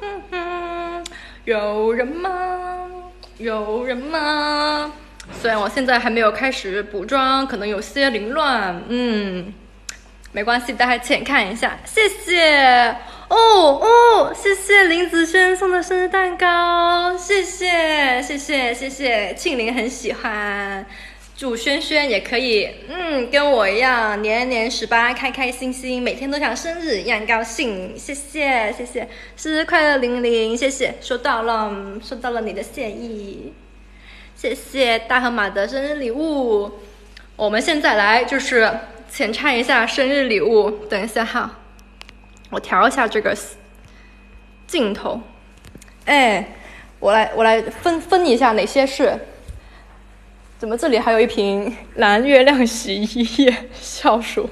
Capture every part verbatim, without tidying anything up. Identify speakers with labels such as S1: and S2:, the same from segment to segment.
S1: 哼哼，有人吗？有人吗？虽然我现在还没有开始补妆，可能有些凌乱，嗯，没关系，大家浅看一下，谢谢。哦哦，谢谢林子轩送的生日蛋糕，谢谢谢谢谢谢，庆龄很喜欢，祝轩轩也可以，嗯，跟我一样年年十八，开开心心，每天都像生日一样高兴，谢谢谢谢，生日快乐玲玲，谢谢，收到了收到了你的谢意，谢谢大河马的生日礼物，我们现在来就是浅拆一下生日礼物，等一下哈。我调一下这个镜头，哎，我来我来分分一下哪些是。怎么这里还有一瓶蓝月亮洗衣液？笑鼠，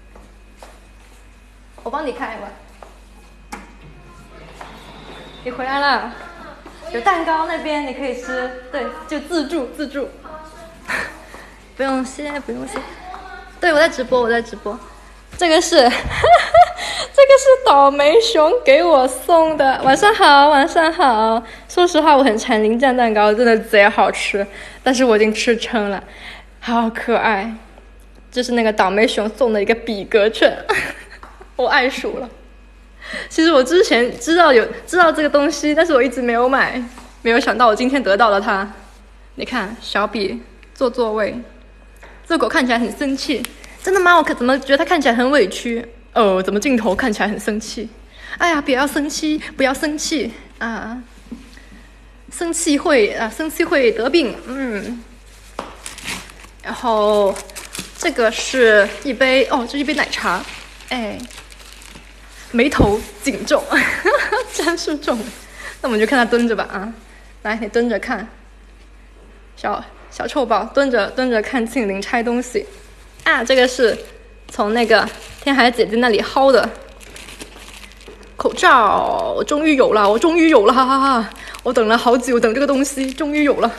S1: 我帮你开吧。你回来了，有蛋糕那边你可以吃，对，就自助自助。不用谢，不用谢。对，我在直播，我在直播。这个是，这个是倒霉熊给我送的。晚上好，晚上好。说实话，我很馋淋酱蛋糕，真的贼好吃，但是我已经吃撑了，好可爱。这是那个倒霉熊送的一个比格券，我爱鼠了。其实我之前知道有知道这个东西，但是我一直没有买，没有想到我今天得到了它。你看，小比坐座位，这狗看起来很生气。真的吗？我可怎么觉得他看起来很委屈？哦，怎么镜头看起来很生气？哎呀，不要生气，不要生气啊！生气会啊，生气会得病。嗯。然后这个是一杯哦，这是一杯奶茶。哎，眉头紧皱，真是重。那我们就看他蹲着吧啊！来，你蹲着看。小小臭宝蹲着蹲着看庆龄拆东西。啊，这个是从那个天海姐姐那里薅的口罩，我终于有了，我终于有了，哈哈哈！我等了好久，等这个东西，终于有了。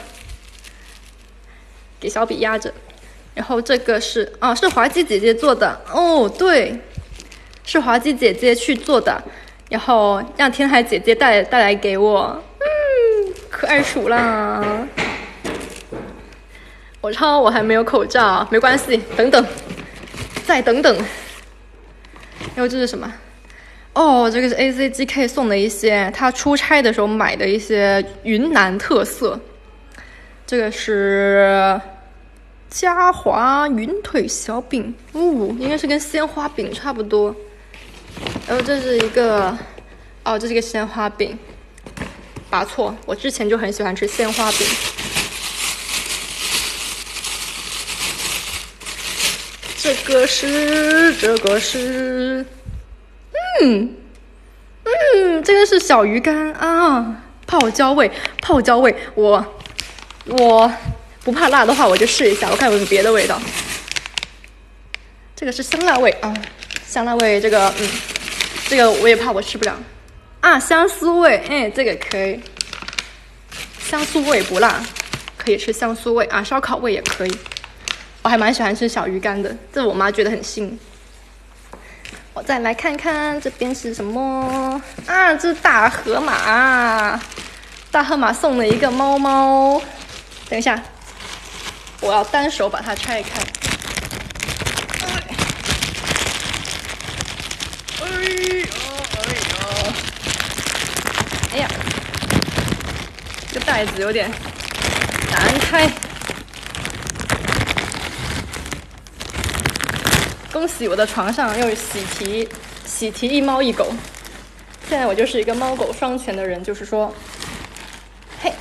S1: 给小笔压着，然后这个是啊，是滑稽姐姐做的哦，对，是滑稽姐姐去做的，然后让天海姐姐带带来给我，嗯，可爱鼠啦。我超我还没有口罩，没关系，等等，再等等。然后这是什么？哦，这个是 A Z G K 送的一些他出差的时候买的一些云南特色。这个是嘉华云腿小饼，哦，应该是跟鲜花饼差不多。然后这是一个，哦，这是一个鲜花饼。答错，我之前就很喜欢吃鲜花饼。这个是，这个是，嗯，嗯，这个是小鱼干啊，泡椒味，泡椒味，我，我不怕辣的话，我就试一下，我看有没有别的味道。这个是香辣味啊，香辣味，这个，嗯，这个我也怕我吃不了啊，香酥味，哎，这个可以，香酥味不辣，可以吃香酥味啊，烧烤味也可以。我还蛮喜欢吃小鱼干的，这我妈觉得很腥。我再来看看这边是什么啊？这是大河马，大河马送了一个猫猫。等一下，我要单手把它拆开。哎呀哎呀！哎呀，这个袋子有点难开。恭喜我的床上又喜提喜提一猫一狗，现在我就是一个猫狗双全的人，就是说，嘿，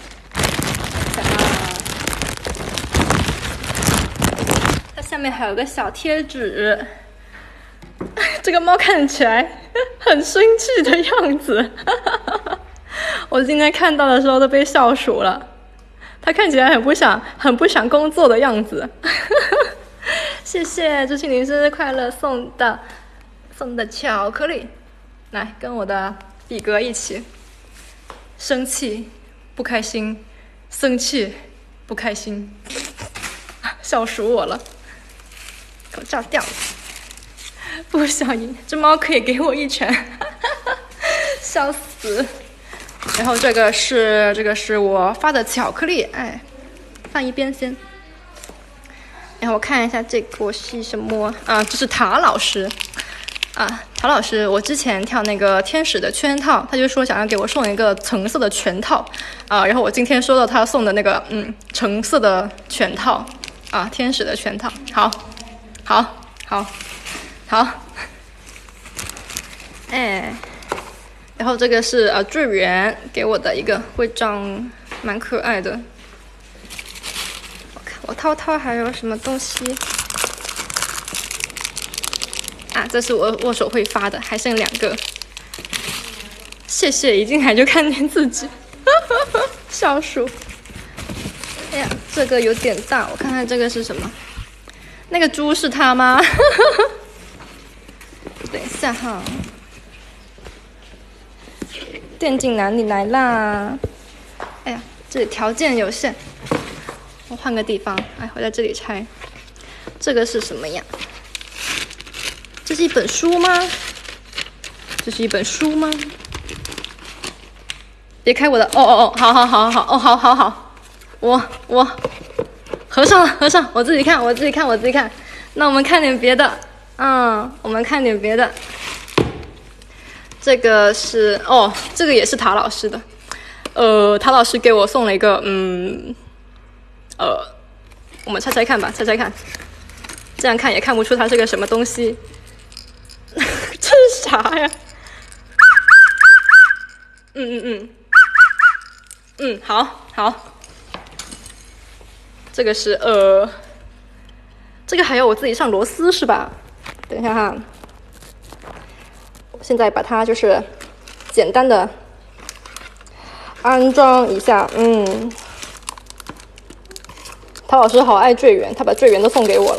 S1: 它下面还有个小贴纸，这个猫看起来很生气的样子，我今天看到的时候都被笑鼠了，它看起来很不想很不想工作的样子。谢谢，祝庆龄生日快乐送的送的巧克力，来跟我的比格一起。生气，不开心，生气，不开心，笑鼠我了，口罩掉了，不小心，这猫可以给我一拳， 笑死。然后这个是这个是我发的巧克力，哎，放一边先。然后我看一下这个是什么啊？这是塔老师啊，塔老师，我之前跳那个天使的圈套，他就说想要给我送一个橙色的全套啊，然后我今天收到他送的那个嗯橙色的全套啊，天使的全套，好，好，好，好，哎。然后这个是呃队员给我的一个徽章，蛮可爱的。我看我套套还有什么东西啊？这是我握手会发的，还剩两个。谢谢，一进来就看见自己，笑鼠。哎呀，这个有点大，我看看这个是什么？那个猪是它吗？等一下哈。电竞男，你来啦！哎呀，这里条件有限，我换个地方。哎，我在这里拆。这个是什么呀？这是一本书吗？这是一本书吗？别开我的！哦哦哦，好好好好哦，好好好，我我合上了，合上，我自己看，我自己看，我自己看。那我们看点别的，嗯，我们看点别的。这个是哦，这个也是塔老师的，呃，塔老师给我送了一个，嗯，呃，我们猜猜看吧，猜猜看，这样看也看不出它是个什么东西，这是啥呀？嗯嗯嗯，嗯，好好，这个是呃，这个还要我自己上螺丝是吧？等一下哈。现在把它就是简单的安装一下，嗯，陶老师好爱坠圆，他把坠圆都送给我了。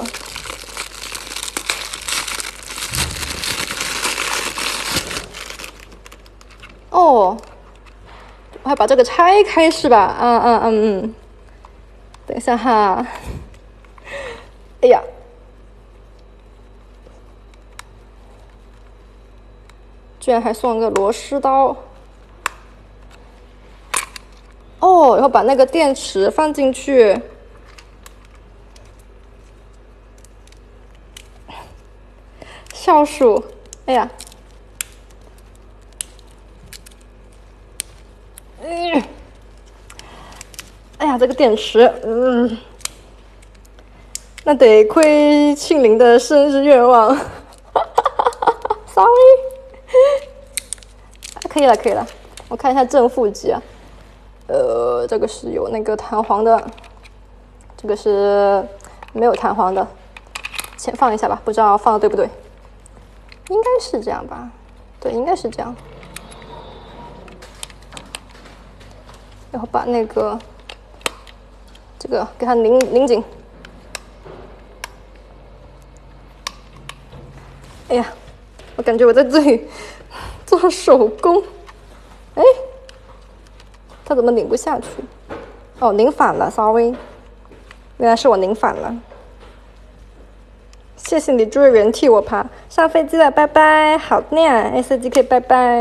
S1: 哦，我还把这个拆开是吧？嗯嗯嗯嗯，等一下哈，哎呀。居然还送了个螺丝刀哦，然后把那个电池放进去，笑鼠，哎呀，嗯，哎呀，这个电池，嗯，那得亏庆龄的生日愿望，sorry。可以了，可以了。我看一下正负极啊，呃，这个是有那个弹簧的，这个是没有弹簧的。先放一下吧，不知道放的对不对？应该是这样吧？对，应该是这样。然后把那个这个给它拧拧紧。哎呀，我感觉我在这里做手工，哎，它怎么拧不下去？哦，拧反了 ，sorry， 原来是我拧反了。谢谢你追人替我爬，上飞机了，拜拜。好呢 ，S G K， 拜拜。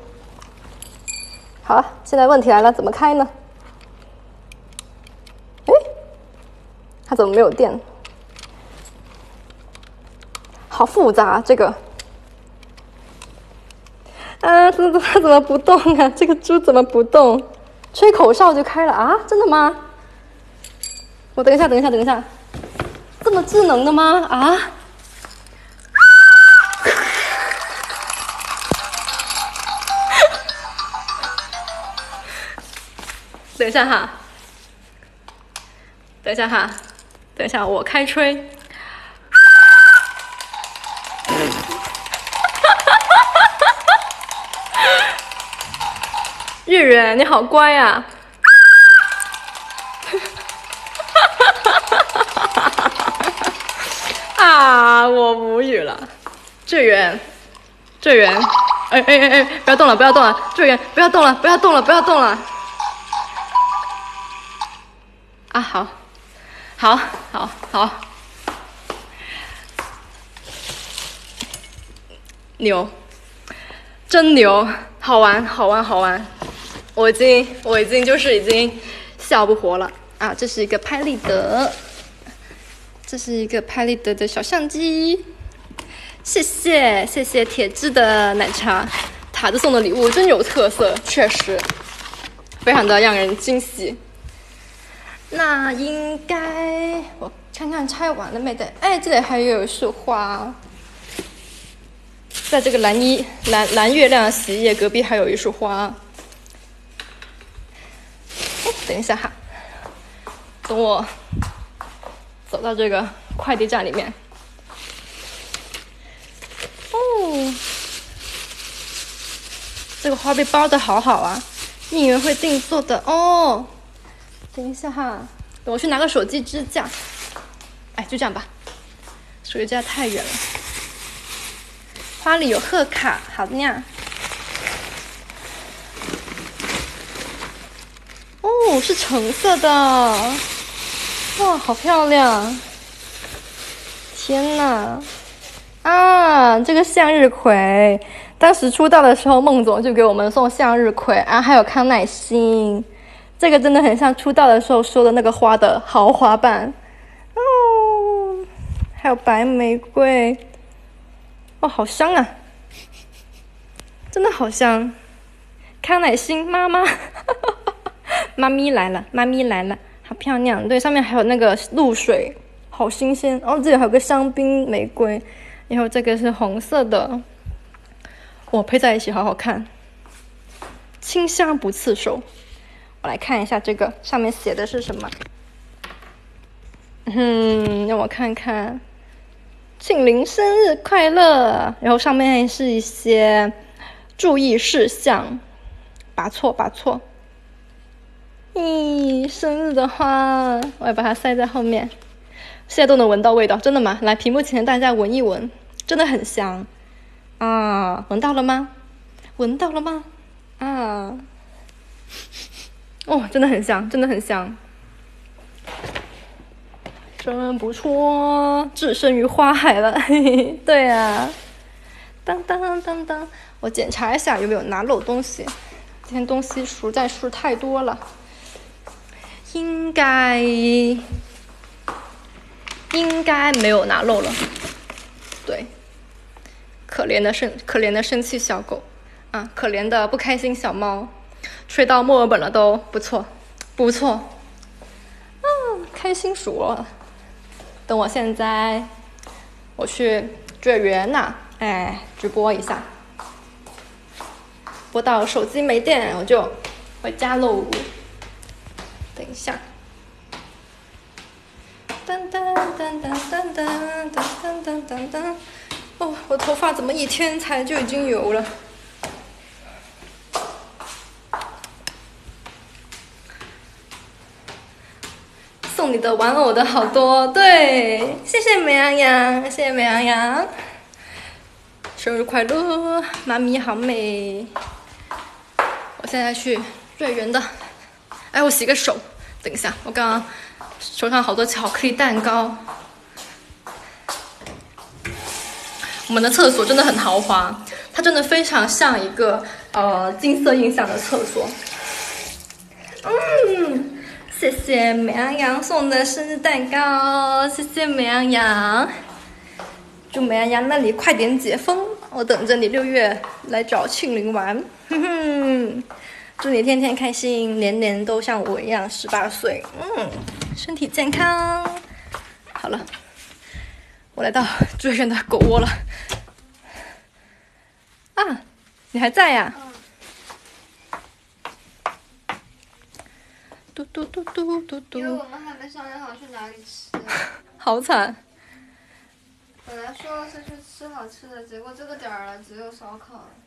S1: 好了，现在问题来了，怎么开呢？哎，它怎么没有电？好复杂，这个。啊，它它怎么不动啊？这个猪怎么不动？吹口哨就开了啊？真的吗？我等一下，等一下，等一下，这么智能的吗？啊？等一下哈，等一下哈，等一下，我开吹。月圆，你好乖呀、啊！啊，我无语了。队员，队员，哎哎哎哎，不要动了，不要动了，队员，不要动了，不要动了，不要动了。啊，好，好，好，好，牛，真牛。 好玩，好玩，好玩！我已经，我已经就是已经笑不活了啊！这是一个拍立得，这是一个拍立得的小相机。谢谢，谢谢铁质的奶茶塔子送的礼物，真有特色，确实非常的让人惊喜。那应该我看看拆完了没得？哎，这里还有一束花。在这个蓝衣蓝蓝月亮洗衣液隔壁还有一束花。哎，等一下哈，等我走到这个快递站里面。哦，这个花被包的好好啊，应援会定做的哦。等一下哈，等我去拿个手机支架。哎，就这样吧，手机支架太远了。花里有贺卡，好的呀。哦，是橙色的，哇，好漂亮！天哪，啊，这个向日葵，当时出道的时候，孟总就给我们送向日葵啊，还有康乃馨，这个真的很像出道的时候说的那个花的豪华版哦，还有白玫瑰。哦，好香啊！真的好香。康乃馨妈妈，妈咪来了，妈咪来了，好漂亮。对，上面还有那个露水，好新鲜。哦，这里还有个香槟玫瑰，然后这个是红色的，我配在一起好好看，清香不刺手。我来看一下这个上面写的是什么。嗯，让我看看。庆龄生日快乐，然后上面是一些注意事项，拔错拔错。咦，生日的花，我要把它塞在后面，现在都能闻到味道，真的吗？来，屏幕前大家闻一闻，真的很香啊！闻到了吗？闻到了吗？啊，哦，真的很香，真的很香。真不错，置身于花海了。嘿嘿，对啊，当当当当，我检查一下有没有拿漏东西。今天东西实在是太多了，应该应该没有拿漏了。对，可怜的生可怜的生气小狗啊，可怜的不开心小猫，吹到墨尔本了都不错不错，嗯，开心死了。等我现在，我去追圆呐，哎，直播一下，播到手机没电我就回家喽。等一下，噔噔噔噔噔噔噔噔噔噔，哦，我头发怎么一天才就已经油了？送你的玩偶的好多，对，谢谢美羊羊，谢谢美羊羊，生日快乐，妈咪好美。我现在去最圆的，哎，我洗个手，等一下，我刚刚手上好多巧克力蛋糕。我们的厕所真的很豪华，它真的非常像一个呃金色印象的厕所。嗯。谢谢美羊羊送的生日蛋糕，谢谢美羊羊，祝美羊羊那里快点解封，我等着你六月来找庆龄玩，哼哼，祝你天天开心，年年都像我一样十八岁，嗯，身体健康。好了，我来到住院的狗窝了。啊，你还在呀？嘟嘟嘟嘟嘟嘟。
S2: 因为我们还没商量好去哪里吃。
S1: 好惨。
S2: 本来说是去吃好吃的，结果这个点儿了，只有烧烤了。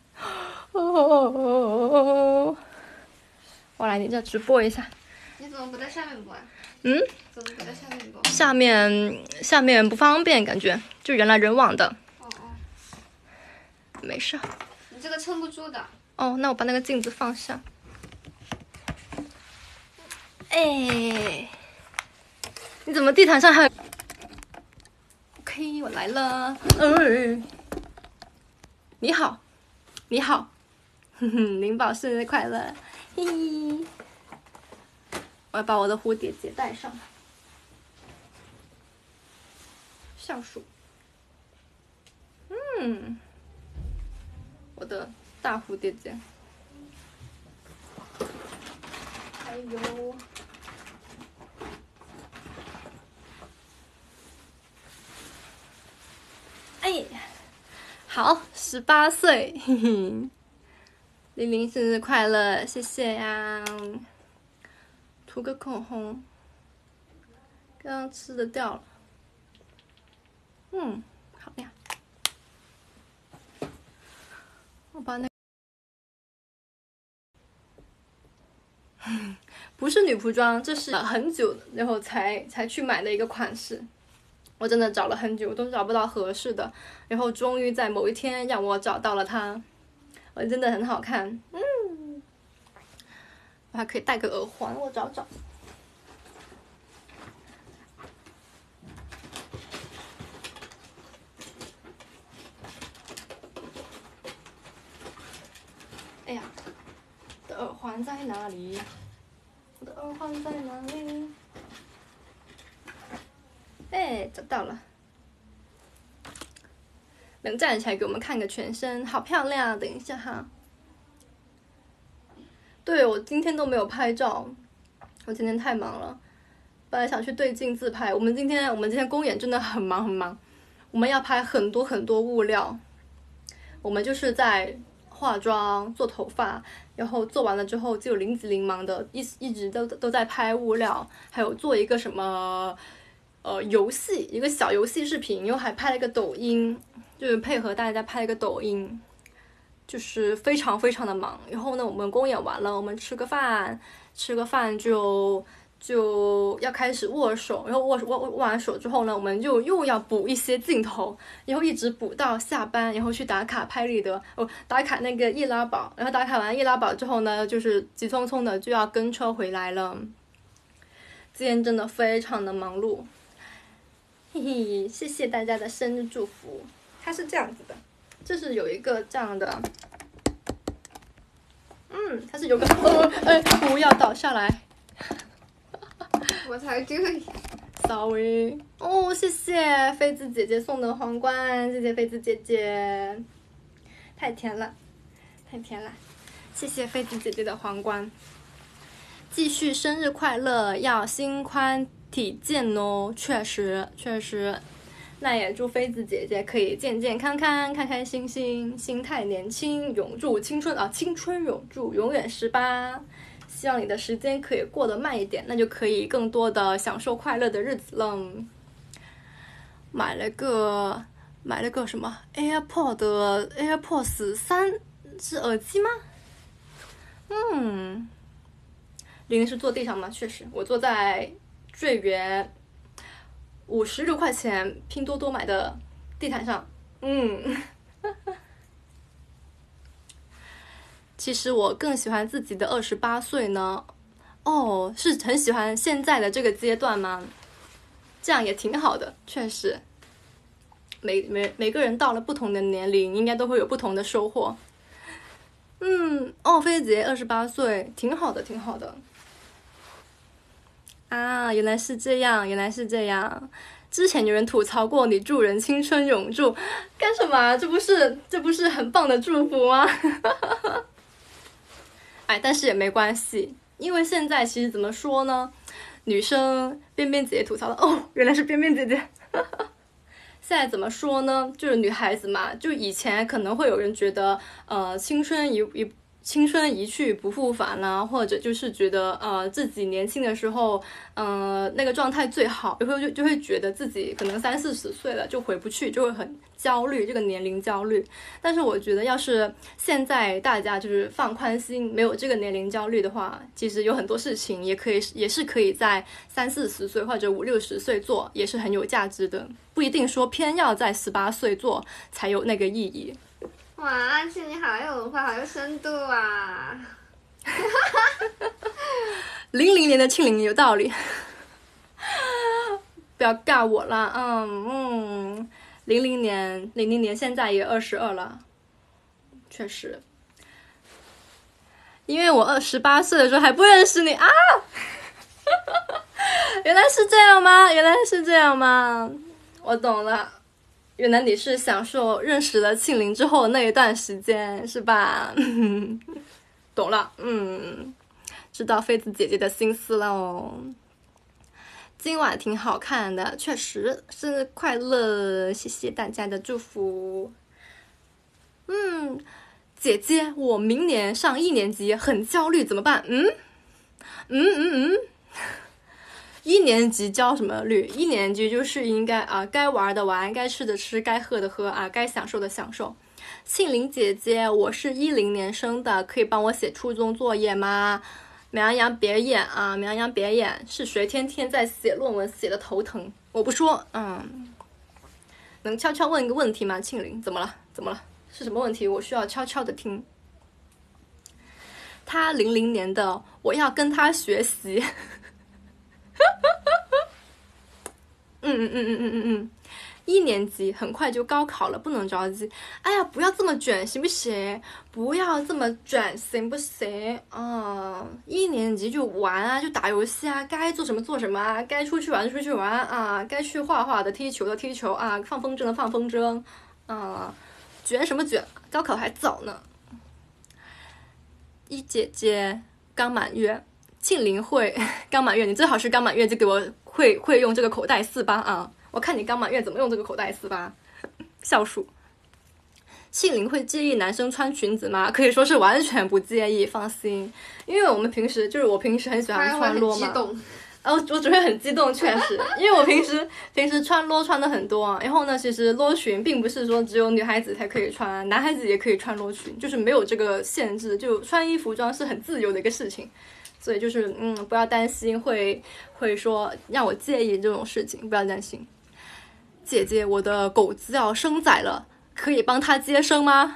S1: 哦，我来你这直播一下。
S2: 你怎么不在下面播啊？
S1: 嗯？
S2: 怎么不在下面播？
S1: 下面下面不方便，感觉就人来人往的。
S2: 哦哦。
S1: 没事。
S2: 你这个撑不住的。
S1: 哦，那我把那个镜子放下。哎，你怎么地毯上还有 ？OK， 我来了。嗯，你好，你好， 哼哼，灵宝生日快乐，嘿嘿。我要把我的蝴蝶结带上，橡树。嗯，我的大蝴蝶结，还有。哎，好，十八岁，嘿嘿，玲玲生日快乐，谢谢呀！涂个口红，刚刚吃的掉了，嗯，好呀。我把那不是女仆装，这是很久然后才才去买的一个款式。我真的找了很久，都找不到合适的，然后终于在某一天让我找到了它，我真的很好看，嗯，我还可以戴个耳环，我找找。哎呀，我的耳环在哪里？我的耳环在哪里？哎，找到了。能站起来给我们看个全身，好漂亮！等一下哈。对，我今天都没有拍照，我今天太忙了。本来想去对镜自拍，我们今天我们今天公演真的很忙很忙，我们要拍很多很多物料。我们就是在化妆、做头发，然后做完了之后就零急零忙的，一一直都都在拍物料，还有做一个什么。呃，游戏一个小游戏视频，又还拍了一个抖音，就是配合大家拍了一个抖音，就是非常非常的忙。然后呢，我们公演完了，我们吃个饭，吃个饭就就要开始握手，然后握握握完手之后呢，我们就又要补一些镜头，然后一直补到下班，然后去打卡拍立得，哦，打卡那个易拉宝，然后打卡完易拉宝之后呢，就是急匆匆的就要跟车回来了。今天真的非常的忙碌。嘿嘿，谢谢大家的生日祝福。它是这样子的，这是有一个这样的，嗯，它是有个，哦，哎，不要倒下来。
S2: 我才对。
S1: Sorry。哦，谢谢菲子姐姐送的皇冠，谢谢菲子姐姐，太甜了，太甜了，谢谢菲子姐姐的皇冠。继续生日快乐，要心宽体健哦，确实确实，那也祝菲子姐姐可以健健康康、开开心心，心态年轻，永驻青春啊，青春永驻，永远十八。希望你的时间可以过得慢一点，那就可以更多的享受快乐的日子了。买了个买了个什么 AirPod AirPods 三是耳机吗？嗯。玲玲是坐地上吗？确实，我坐在最原五十六块钱拼多多买的地毯上。嗯，其实我更喜欢自己的二十八岁呢。哦，是很喜欢现在的这个阶段吗？这样也挺好的，确实。每每每个人到了不同的年龄，应该都会有不同的收获。嗯，哦，菲姐二十八岁，挺好的，挺好的。啊，原来是这样，原来是这样。之前有人吐槽过你祝人青春永驻，干什么？这不是这不是很棒的祝福吗？哎，但是也没关系，因为现在其实怎么说呢？女生边边姐姐吐槽了，哦，原来是边边姐姐。现在怎么说呢？就是女孩子嘛，就以前可能会有人觉得，呃，青春一一。青春一去不复返啦，或者就是觉得呃自己年轻的时候，嗯、呃、那个状态最好，然后就就会觉得自己可能三四十岁了就回不去，就会很焦虑，这个年龄焦虑。但是我觉得要是现在大家就是放宽心，没有这个年龄焦虑的话，其实有很多事情也可以也是可以在三四十岁或者五六十岁做，也是很有价值的，不一定说偏要在十八岁做才有那个意义。
S2: 哇，安琪你好有文化，好有深度啊！
S1: 零零年的庆龄有道理，不要尬我啦。嗯嗯，零零年零零年现在也二十二了，确实。 因为我二十八岁的时候还不认识你啊。原来是这样吗？原来是这样吗？我懂了，原来你是享受认识了庆龄之后那一段时间是吧？懂了，嗯，知道妃子姐姐的心思了哦。今晚挺好看的，确实，生日快乐，谢谢大家的祝福。嗯，姐姐，我明年上一年级，很焦虑，怎么办？嗯，嗯嗯嗯，一年级焦什么虑？一年级就是应该啊，该玩的玩，该吃的吃，该喝的喝啊，该享受的享受。庆龄姐姐，我是一零年生的，可以帮我写初中作业吗？美羊羊别演啊，美羊羊别演，是谁天天在写论文写的头疼？我不说，嗯，能悄悄问一个问题吗？庆龄，怎么了？怎么了？是什么问题？我需要悄悄的听。他零零年的，我要跟他学习。嗯嗯嗯嗯嗯嗯嗯，一年级很快就高考了，不能着急。哎呀，不要这么卷，行不行？不要这么卷，行不行？啊、嗯，一年级就玩啊，就打游戏啊，该做什么做什么啊，该出去玩就出去玩啊，该去画画的、踢球的踢球啊，放风筝的放风筝啊，卷什么卷？高考还早呢。一姐姐刚满月。庆龄会刚满月，你最好是刚满月就给我会会用这个口袋四八啊！我看你刚满月怎么用这个口袋四八。笑鼠，庆龄会介意男生穿裙子吗？可以说是完全不介意，放心，因为我们平时就是我平时很喜欢穿啰嘛。哦，我只会很激动，确实，因为我平时平时穿啰穿的很多，然后呢，其实啰裙并不是说只有女孩子才可以穿，男孩子也可以穿啰裙，就是没有这个限制，就穿衣服装是很自由的一个事情。所以就是嗯，不要担心会会说让我介意这种事情，不要担心。姐姐，我的狗子要生崽了，可以帮它接生吗？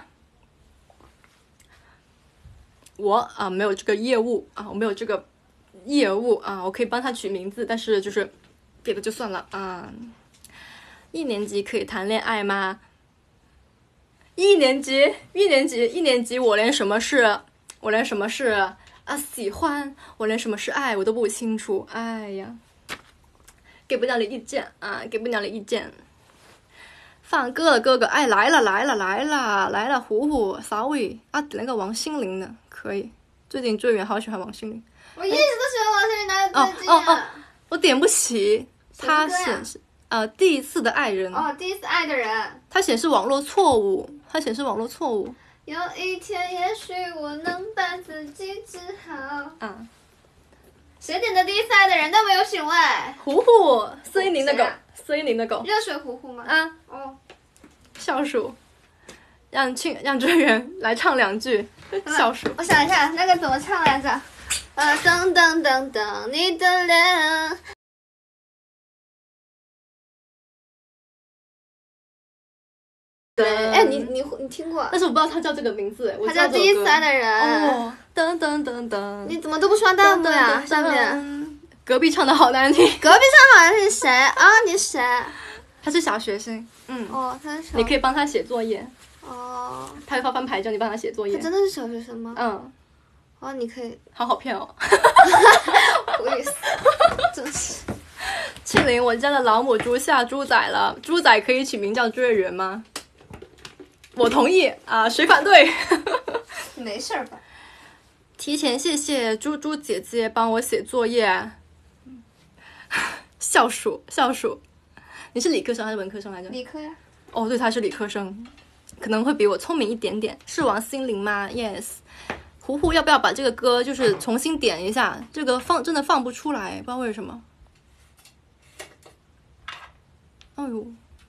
S1: 我啊没有这个业务啊，我没有这个业务啊，我可以帮它取名字，但是就是别的就算了啊。一年级可以谈恋爱吗？一年级，一年级，一年级，我连什么是，我连什么是。啊，喜欢我连什么是爱我都不清楚，哎呀，给不了你意见啊，给不了你意见。放歌了，哥哥，哎，来了来了来了来了，虎虎，sorry 啊，点了个王心凌的，可以。最近追人好喜欢王心凌，
S2: 我一直都喜欢王心凌，哪有最近啊？
S1: 哦哦哦，我点不起，它显示呃第一次的爱人。
S2: 哦，第一次爱的人。
S1: 它显示网络错误，它显示网络错误。
S2: 有一天，也许我能把自己治好。啊，谁点的第一次爱的人都没有醒喂？
S1: 虎虎，孙宁的狗，孙宁的狗。
S2: 热水虎虎吗？
S1: 啊，
S2: 哦，
S1: 笑鼠，让庆让追人来唱两句。笑鼠，
S2: 我想一下，那个怎么唱来着？呃，噔噔噔噔，你的脸。对，哎，你你你听过？
S1: 但是我不知道他叫这个名字，
S2: 他叫第一次爱的人。
S1: 哦，噔噔噔噔，
S2: 你怎么都不刷弹幕呀？上面
S1: 隔壁唱的好难听。
S2: 隔壁唱好像是谁啊？你谁？
S1: 他是小学生，嗯。
S2: 哦，他是小。
S1: 你可以帮他写作业。
S2: 哦。
S1: 他会发翻牌叫你帮他写作业。
S2: 他真的是小学生吗？
S1: 嗯。
S2: 哦，你可以。
S1: 好好骗哦。
S2: 我也是，真是。
S1: 庆龄，我家的老母猪下猪仔了，猪仔可以取名叫追人吗？我同意啊，谁反对？
S2: 没事吧？
S1: 提前谢谢猪猪姐姐帮我写作业。笑鼠，笑鼠，你是理科生还是文科生来着？
S2: 理科呀。
S1: 哦，对，他是理科生，可能会比我聪明一点点。是王心凌吗 ？Yes。胡胡，要不要把这个歌就是重新点一下？这个放真的放不出来，不知道为什么。哎呦。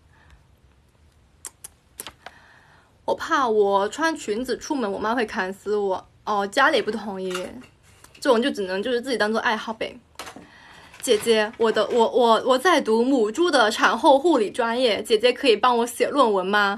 S1: 我怕我穿裙子出门，我妈会砍死我。哦，家里也不同意，这种就只能就是自己当做爱好呗。姐姐，我的我我我在读母猪的产后护理专业，姐姐可以帮我写论文吗？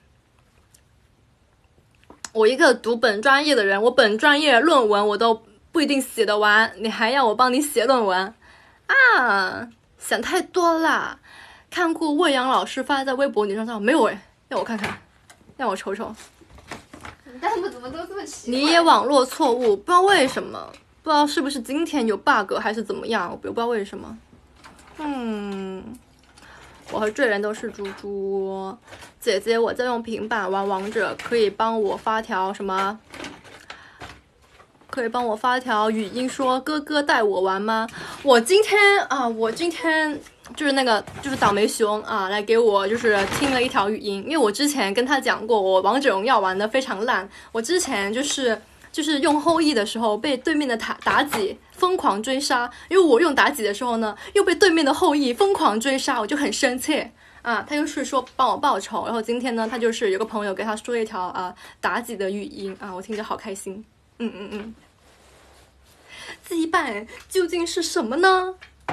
S1: 我一个读本专业的人，我本专业论文我都不一定写得完，你还要我帮你写论文啊？想太多啦！看过魏阳老师发在微博女生上没有？哎，让我看看。让我瞅瞅，
S2: 弹幕怎么都这么奇
S1: 怪？你也网络错误，不知道为什么，不知道是不是今天有 bug 还是怎么样，我不知道为什么。嗯，我和罪人都是猪猪。姐姐，我在用平板玩王者，可以帮我发条什么？可以帮我发条语音说哥哥带我玩吗？我今天啊，我今天就是那个就是倒霉熊啊，来给我就是听了一条语音，因为我之前跟他讲过，我王者荣耀玩的非常烂，我之前就是就是用后羿的时候被对面的妲妲己疯狂追杀，因为我用妲己的时候呢，又被对面的后羿疯狂追杀，我就很生气啊。他就是说帮我报仇，然后今天呢，他就是有个朋友给他说一条啊妲己的语音啊，我听着好开心。嗯嗯嗯，羁绊究竟是什么呢？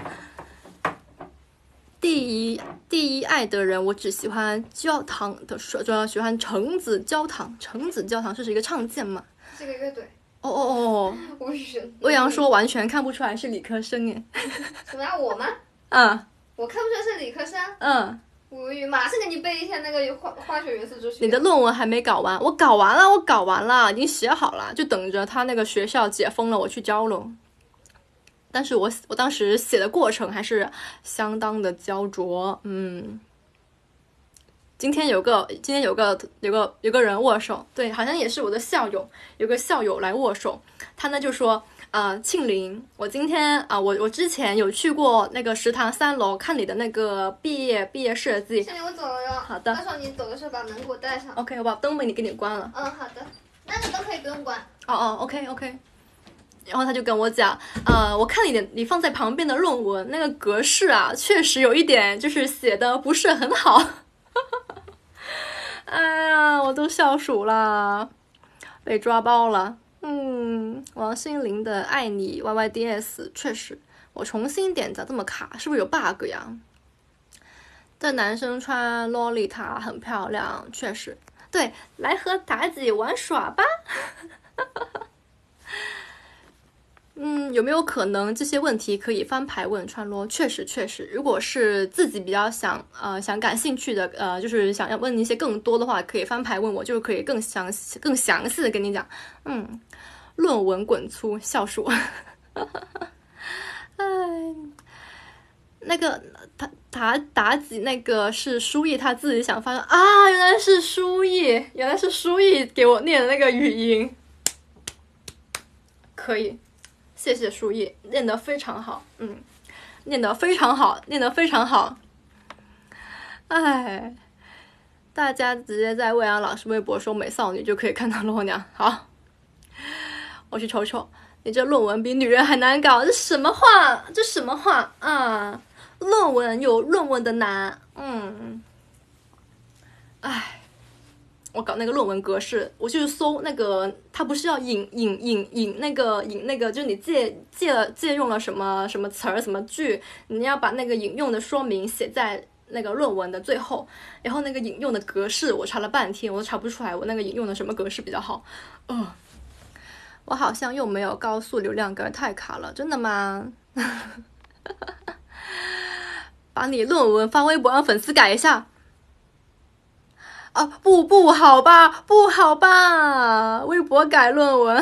S1: 第一第一爱的人，我只喜欢焦糖的水，主要喜欢橙子焦糖。橙子焦糖这是一个唱见吗？
S2: 这个乐队。
S1: 哦哦哦！
S2: 无语。
S1: 欧阳说完全看不出来是理科生耶。
S2: 什么呀？我吗？
S1: 嗯。
S2: 我看不出来是理科生。
S1: 嗯。
S2: 无语，马上给你背一下那个化化学元素周期。
S1: 你的论文还没搞完？我搞完了，我搞完了，已经写好了，就等着他那个学校解封了，我去交了。但是我我当时写的过程还是相当的焦灼，嗯。今天有个今天有个有个有个人握手，对，好像也是我的校友，有个校友来握手，他呢就说。呃，庆林，我今天啊、呃，我我之前有去过那个食堂三楼看你的那个毕业毕业设计。
S2: 庆林，我走了哟。好的。到时候你走的时候把门给我带上。
S1: OK， 我把灯给你给你关了。
S2: 嗯，好的。那个灯可以不用关。
S1: 哦哦 ，OK OK。然后他就跟我讲，呃，我看你的你放在旁边的论文那个格式啊，确实有一点就是写的不是很好。哎呀，我都笑鼠了，被抓包了。嗯，王心凌的《爱你》Y Y D S 确实，我重新点咋这么卡？是不是有 bug 呀？这男生穿洛丽塔很漂亮，确实。对，来和妲己玩耍吧。嗯，有没有可能这些问题可以翻牌问川罗？确实确实，如果是自己比较想呃想感兴趣的呃，就是想要问一些更多的话，可以翻牌问我，就可以更详细更详细的跟你讲。嗯，论文滚粗，笑鼠。哎，那个妲妲妲己那个是书毅他自己想发现啊，原来是书毅，原来是书毅给我念的那个语音，可以。谢谢书毅，念得非常好，嗯，念得非常好，念得非常好。哎，大家直接在魏阳老师微博搜美少女就可以看到洛娘。好，我去瞅瞅，你这论文比女人还难搞，这什么话？这什么话啊？论文有论文的难，嗯，哎。我搞那个论文格式，我就是搜那个，它不是要引引引引那个引那个，就是你借借了借用了什么什么词儿什么句，你要把那个引用的说明写在那个论文的最后，然后那个引用的格式我查了半天，我都查不出来我那个引用的什么格式比较好。嗯，我好像又没有高速流量格，太卡了，真的吗？把你论文发微博让粉丝改一下。啊，不不好吧，不好吧！微博改论文，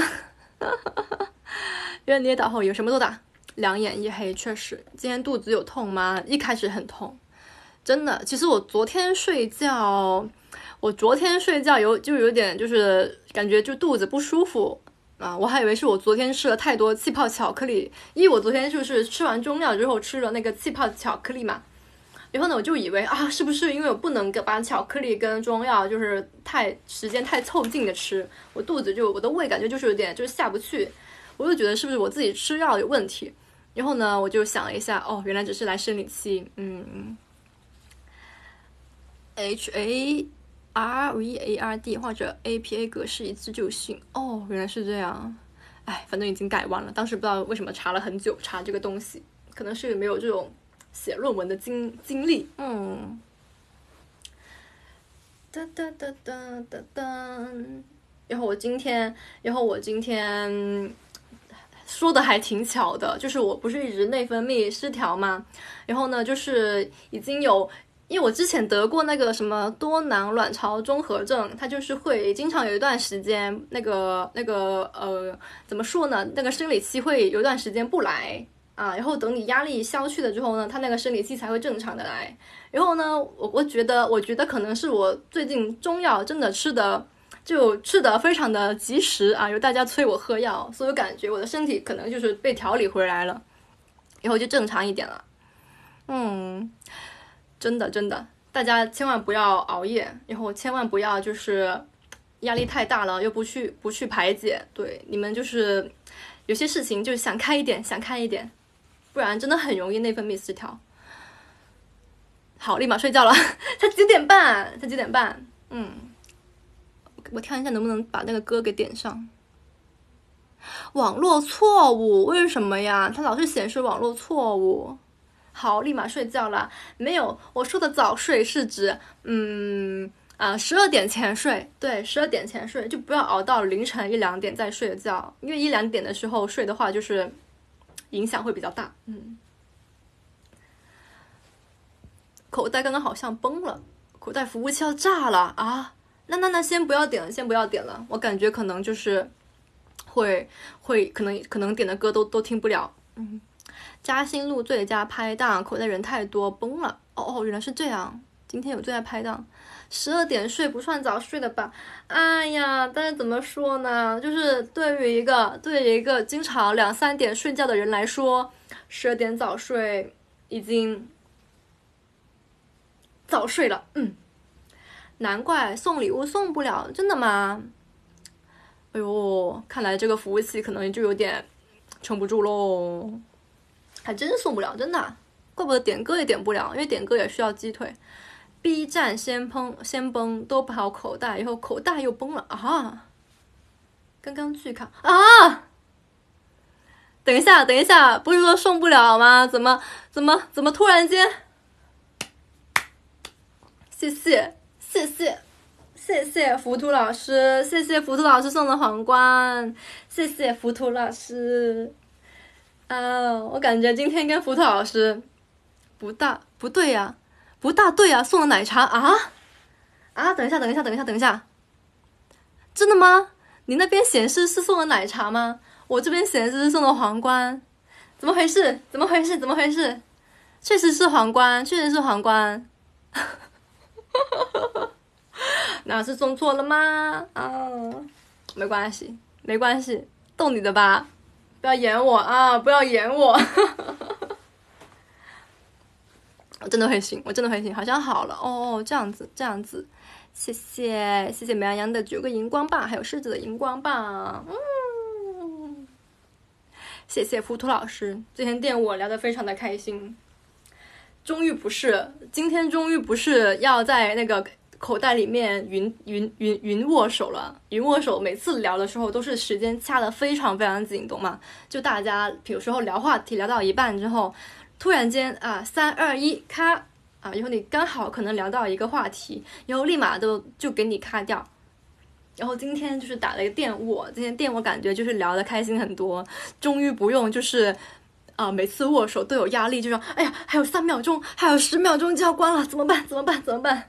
S1: 原来你也打后有什么都打，两眼一黑，确实。今天肚子有痛吗？一开始很痛，真的。其实我昨天睡觉，我昨天睡觉有就有点就是感觉就肚子不舒服啊，我还以为是我昨天吃了太多气泡巧克力，因为我昨天就是吃完中药之后吃了那个气泡巧克力嘛。然后呢，我就以为啊，是不是因为我不能把巧克力跟中药就是太时间太凑近的吃，我肚子就我的胃感觉就是有点就是下不去，我就觉得是不是我自己吃药有问题。然后呢，我就想了一下，哦，原来只是来生理期，嗯 ，H A R V A R D 或者 A P A 格式一致就行。哦，原来是这样。哎，反正已经改完了，当时不知道为什么查了很久查这个东西，可能是没有这种。写论文的经经历，嗯，哒哒哒哒哒哒。然后我今天，然后我今天说的还挺巧的，就是我不是一直内分泌失调嘛，然后呢，就是已经有因为我之前得过那个什么多囊卵巢综合症，它就是会经常有一段时间，那个那个呃，怎么说呢？那个生理期会有一段时间不来啊，然后等你压力消去了之后呢，它那个生理期才会正常的来。然后呢，我我觉得我觉得可能是我最近中药真的吃的就吃的非常的及时啊，有大家催我喝药，所以我感觉我的身体可能就是被调理回来了，然后就正常一点了。嗯。真的真的，大家千万不要熬夜，然后千万不要就是压力太大了又不去不去排解，对，你们就是有些事情就想开一点，想开一点，不然真的很容易内分泌失调。好，立马睡觉了，才几点半，才几点半，嗯，我看一下能不能把那个歌给点上。网络错误，为什么呀？它老是显示网络错误。好，立马睡觉了。没有，我说的早睡是指，嗯啊，十二点前睡。对，十二点前睡，就不要熬到凌晨一两点再睡觉，因为一两点的时候睡的话，就是影响会比较大。嗯，口袋刚刚好像崩了，口袋服务器要炸了啊！那那那先不要点了，先不要点了，我感觉可能就是会会可能可能点的歌都都听不了。嗯。嘉兴路最佳拍档，口袋人太多崩了。哦哦，原来是这样。今天有最佳拍档，十二点睡不算早睡的吧？哎呀，但是怎么说呢？就是对于一个对于一个经常两三点睡觉的人来说，十二点早睡已经早睡了。嗯，难怪送礼物送不了，真的吗？哎呦，看来这个服务器可能就有点撑不住喽。还真送不了，真的，怪不得点歌也点不了，因为点歌也需要鸡腿。B 站先崩先崩，都跑口袋，以后口袋又崩了啊！刚刚去看啊！等一下，等一下，不是说送不了吗？怎么怎么怎么突然间？谢谢谢谢谢谢浮屠老师，谢谢浮屠老师送的皇冠，谢谢浮屠老师。啊，我感觉今天跟浮屠老师不大不对呀、啊，不大对呀、啊，送了奶茶啊啊！等一下，等一下，等一下，等一下，真的吗？你那边显示是送了奶茶吗？我这边显示是送了皇冠，怎么回事？怎么回事？怎么回事？确实是皇冠，确实是皇冠，那是送错了吗？啊，没关系，没关系，逗你的吧。不要演我啊！不要演我，我真的会醒，我真的会醒，好像好了哦，这样子，这样子，谢谢谢谢美羊羊的九个荧光棒，还有狮子的荧光棒，嗯，谢谢浮屠老师，今天电我聊得非常的开心，终于不是，今天终于不是要在那个口袋里面云云云云握手了，云握手每次聊的时候都是时间掐得非常非常紧，懂吗？就大家有时候聊话题聊到一半之后，突然间啊三二一咔啊，然后你刚好可能聊到一个话题，然后立马都就给你咔掉。然后今天就是打了一个电握，今天电握感觉就是聊得开心很多，终于不用就是啊、呃、每次握手都有压力，就说哎呀还有三秒钟，还有十秒钟就要关了，怎么办？怎么办？怎么办？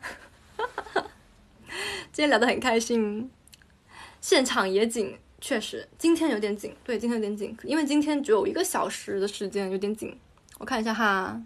S1: 今天聊得很开心，现场也紧，确实今天有点紧，对，今天有点紧，因为今天只有一个小时的时间，有点紧。我看一下哈，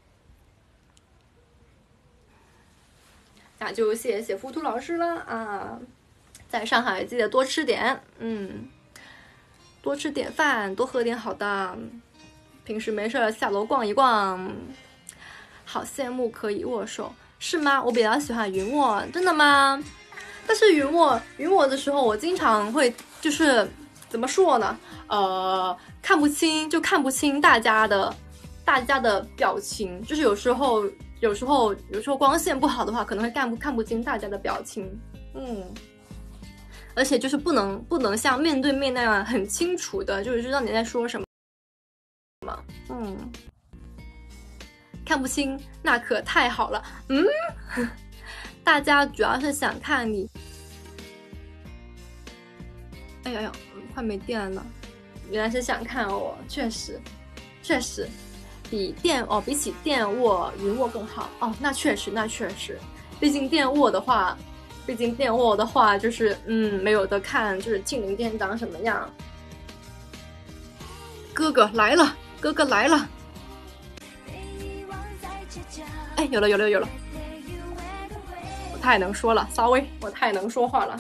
S1: 那就谢谢浮屠老师了啊！在上海记得多吃点，嗯，多吃点饭，多喝点好的，平时没事下楼逛一逛。好羡慕可以握手，是吗？我比较喜欢云握，真的吗？但是云握云握的时候，我经常会就是怎么说呢？呃，看不清，就看不清大家的大家的表情，就是有时候有时候有时候光线不好的话，可能会看不看不清大家的表情，嗯，而且就是不能不能像面对面那样很清楚的，就是知道你在说什么，嗯，看不清那可太好了，嗯。大家主要是想看你，哎呀呀，快没电了！原来是想看我，确实，确实， 比电哦，比起电卧、云卧更好哦。那确实，那确实，毕竟电卧的话，毕竟电卧的话就是嗯，没有得看，就是庆龄店长什么样。哥哥来了，哥哥来了！哎，有了，有了，有了！我太能说了，稍微，我太能说话了。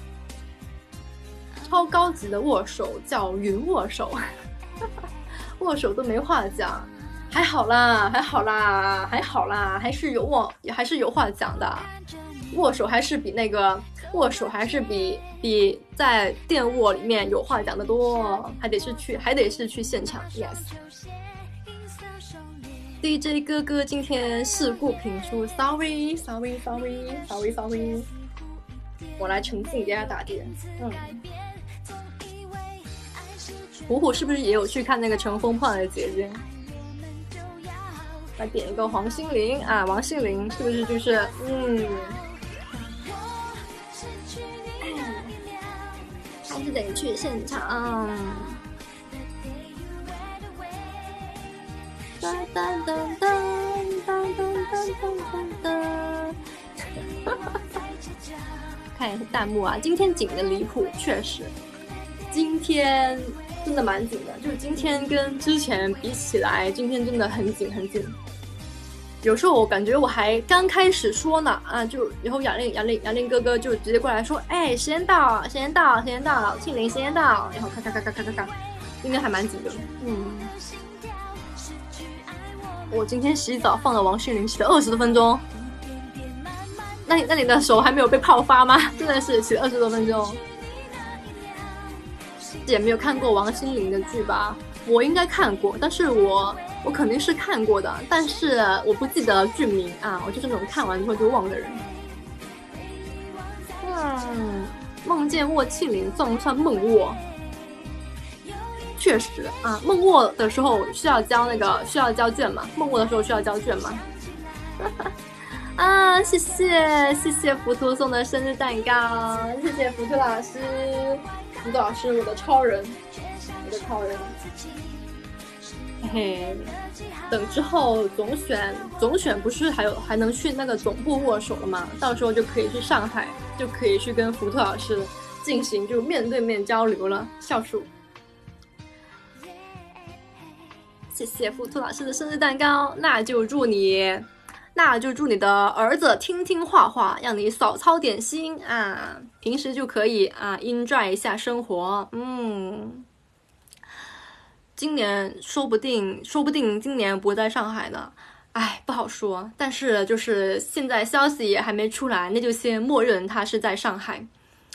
S1: 超高级的握手叫云握手，握手都没话讲。还好啦，还好啦，还好啦，还是有握，还是有话讲的。握手还是比那个握手还是比比在电握里面有话讲的多，还得是去还得是去现场。Yes。D J 哥哥今天事故频出 ，sorry sorry sorry sorry sorry。我来诚信给他打电。嗯。虎虎是不是也有去看那个《乘风破浪的姐姐》？来点一个黄心凌啊，王心凌是不是就是嗯，还是得去现场。哒哒哒哒哒哒哒哒。看一下弹幕啊，今天紧的离谱，确实，今天真的蛮紧的，就是今天跟之前比起来，今天真的很紧很紧。有时候我感觉我还刚开始说呢啊，就然后杨令杨令杨令哥哥就直接过来说，哎，时间到，时间到，时间到，庆龄时间到，然后咔咔咔咔咔咔咔，今天还蛮紧的。嗯，我今天洗澡放了王心凌洗了二十多分钟，那那你的手还没有被泡发吗？真的是洗了二十多分钟。也没有看过王心凌的剧吧？我应该看过，但是我我肯定是看过的，但是我不记得剧名啊，我就是那种看完之后就忘的人。嗯，梦见卧庆龄算不算梦卧？确实啊，梦卧的时候需要交那个需要交卷吗？梦卧的时候需要交卷吗？啊，谢谢谢谢浮屠送的生日蛋糕，谢谢浮屠老师，浮屠老师我的超人，我的超人。嘿嘿，等之后总选总选不是还有还能去那个总部握手了吗？到时候就可以去上海，就可以去跟浮屠老师进行就面对面交流了，笑数。谢谢浮屠老师的生日蛋糕，那就祝你。那就祝你的儿子听听话话，让你少操点心啊！平时就可以啊 enjoy 一下生活。嗯，今年说不定，说不定今年不在上海呢，哎，不好说。但是就是现在消息也还没出来，那就先默认他是在上海。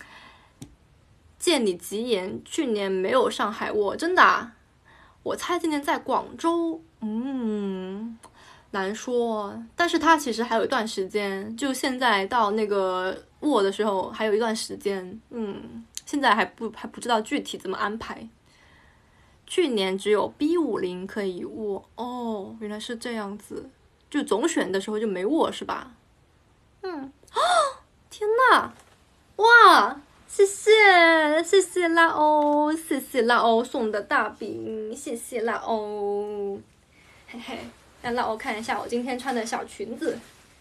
S1: 见你吉言，去年没有上海我真的、啊，我猜今年在广州。嗯。难说，但是他其实还有一段时间，就现在到那个握的时候还有一段时间，嗯，现在还不还不知道具体怎么安排。去年只有 B 五十 可以握，哦，原来是这样子，就总选的时候就没握是吧？嗯，哦，天哪，哇，谢谢谢谢辣欧，谢谢辣欧送的大饼，谢谢辣欧，嘿嘿。让让我看一下我今天穿的小裙子，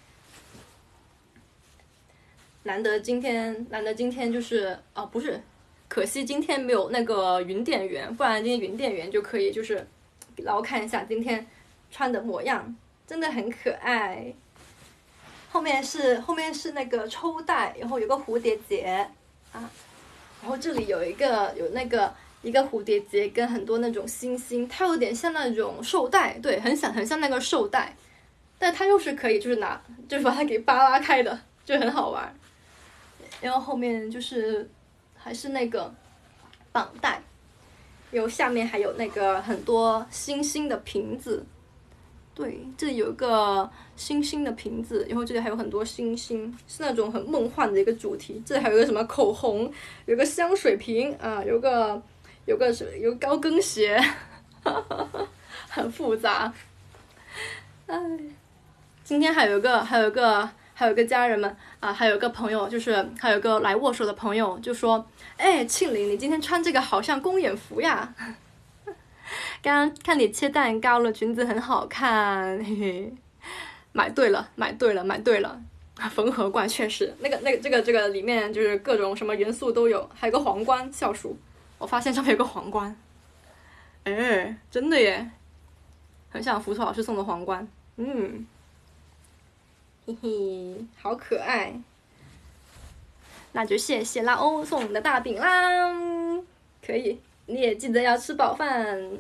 S1: 难得今天难得今天就是哦不是，可惜今天没有那个云店员，不然今天云店员就可以就是让我看一下今天穿的模样，真的很可爱。后面是后面是那个抽带，然后有个蝴蝶结啊，然后这里有一个有那个。一个蝴蝶结跟很多那种星星，它有点像那种绶带，对，很像很像那个绶带，但它又是可以就是拿就是把它给扒拉开的，就很好玩。然后后面就是还是那个绑带，然后下面还有那个很多星星的瓶子，对，这里有一个星星的瓶子，然后这里还有很多星星，是那种很梦幻的一个主题。这里还有一个什么口红，有个香水瓶啊，有个。有个是有高跟鞋，很复杂。哎，今天还有一个还有一个还有一个家人们啊，还有一个朋友，就是还有一个来握手的朋友就说：“哎，庆龄，你今天穿这个好像公演服呀。” 刚刚看你切蛋糕了，裙子很好看，嘿嘿，买对了，买对了，买对了。缝合怪确实，那个那个这个这个里面就是各种什么元素都有，还有个皇冠校鼠，我发现上面有个皇冠，哎，真的耶，很像福图老师送的皇冠，嗯，嘿嘿，好可爱。那就谢谢拉欧送的大饼啦，可以，你也记得要吃饱饭。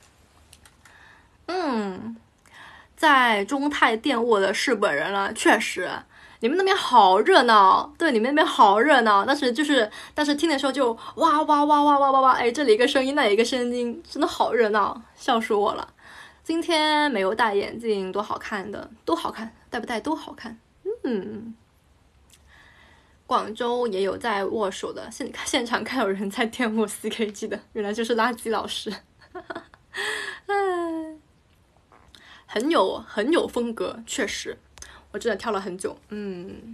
S1: 嗯，在中泰电卧的是本人了，确实。你们那边好热闹，对，你们那边好热闹，但是就是，但是听的时候就哇哇哇哇哇哇哇，哎，这里一个声音，那里一个声音，真的好热闹，笑死我了。今天没有戴眼镜，多好看的，都好看，戴不戴都好看。嗯，广州也有在握手的，现现场看有人在电握 C K G 的，原来就是垃圾老师，哎，很有很有风格，确实。我真的跳了很久，嗯，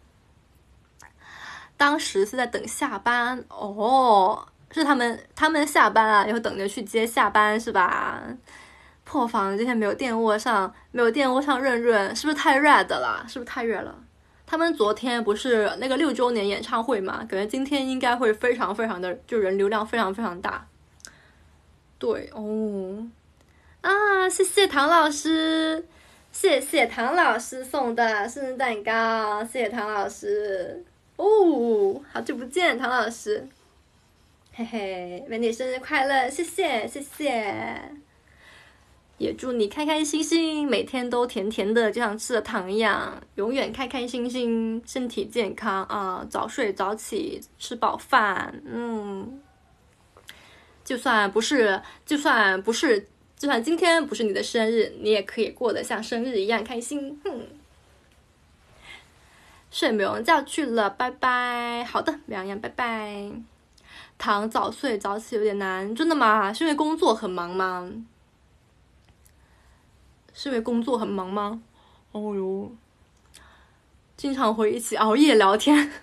S1: 当时是在等下班哦，是他们他们下班啊，然后等着去接下班是吧？破防今天没有电握上，没有电握上润润，是不是太 red 了？是不是太热了？他们昨天不是那个六周年演唱会嘛，感觉今天应该会非常非常的，就人流量非常非常大。对哦，啊，谢谢唐老师。谢谢唐老师送的生日蛋糕，谢谢唐老师哦，好久不见，唐老师，嘿嘿，祝你生日快乐，谢谢谢谢，也祝你开开心心，每天都甜甜的，就像吃了糖一样，永远开开心心，身体健康啊，早睡早起，吃饱饭，嗯，就算不是，就算不是。就算今天不是你的生日，你也可以过得像生日一样开心。哼，睡美容觉去了，拜拜。好的，梁阳，拜拜。唐早睡早起有点难，真的吗？是因为工作很忙吗？是因为工作很忙吗？哦哟，经常会一起熬夜聊天。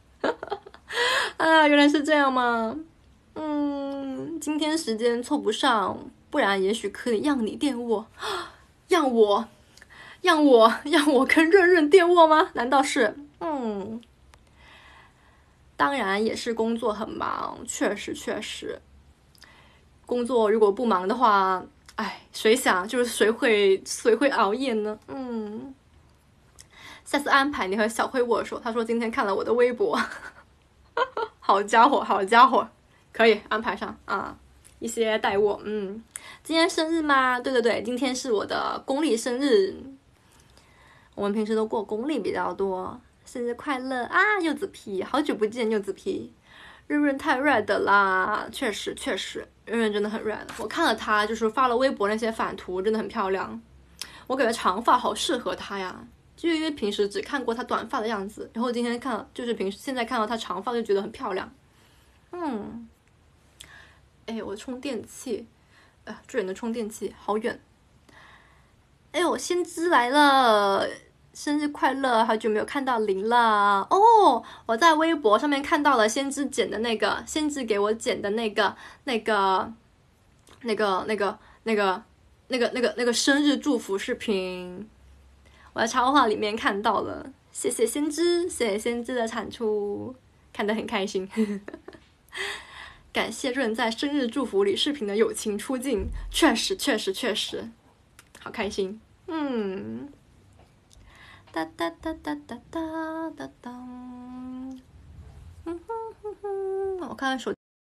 S1: 啊，原来是这样吗？嗯，今天时间凑不上。不然也许可以让你电握，让我，让我，让我跟润润电握吗？难道是？嗯，当然也是工作很忙，确实确实。工作如果不忙的话，哎，谁想就是谁会谁会熬夜呢？嗯，下次安排你和小辉握手。他说今天看了我的微博，好家伙，好家伙，可以安排上啊。一些带握，嗯，今天生日吗？对对对，今天是我的公历生日。我们平时都过公历比较多，生日快乐啊！柚子皮，好久不见，柚子皮，润润太 red 啦，确实确实，润润真的很 red。我看了她，就是发了微博那些反图，真的很漂亮。我感觉长发好适合她呀，就因为平时只看过她短发的样子，然后今天看，就是平时现在看到她长发就觉得很漂亮，嗯。哎，我充电器，啊，这人的充电器好远。哎呦，先知来了，生日快乐！好久没有看到您了哦。我在微博上面看到了先知剪的那个，先知给我剪的那个、那个、那个、那个、那个、那个、那个、那个生日祝福视频，我在超话里面看到了。谢谢先知，谢谢先知的产出，看得很开心。感谢润在生日祝福里视频的友情出镜，确实确实确实，好开心。嗯，哒哒哒哒哒哒哒哒，嗯哼哼哼，我看看手，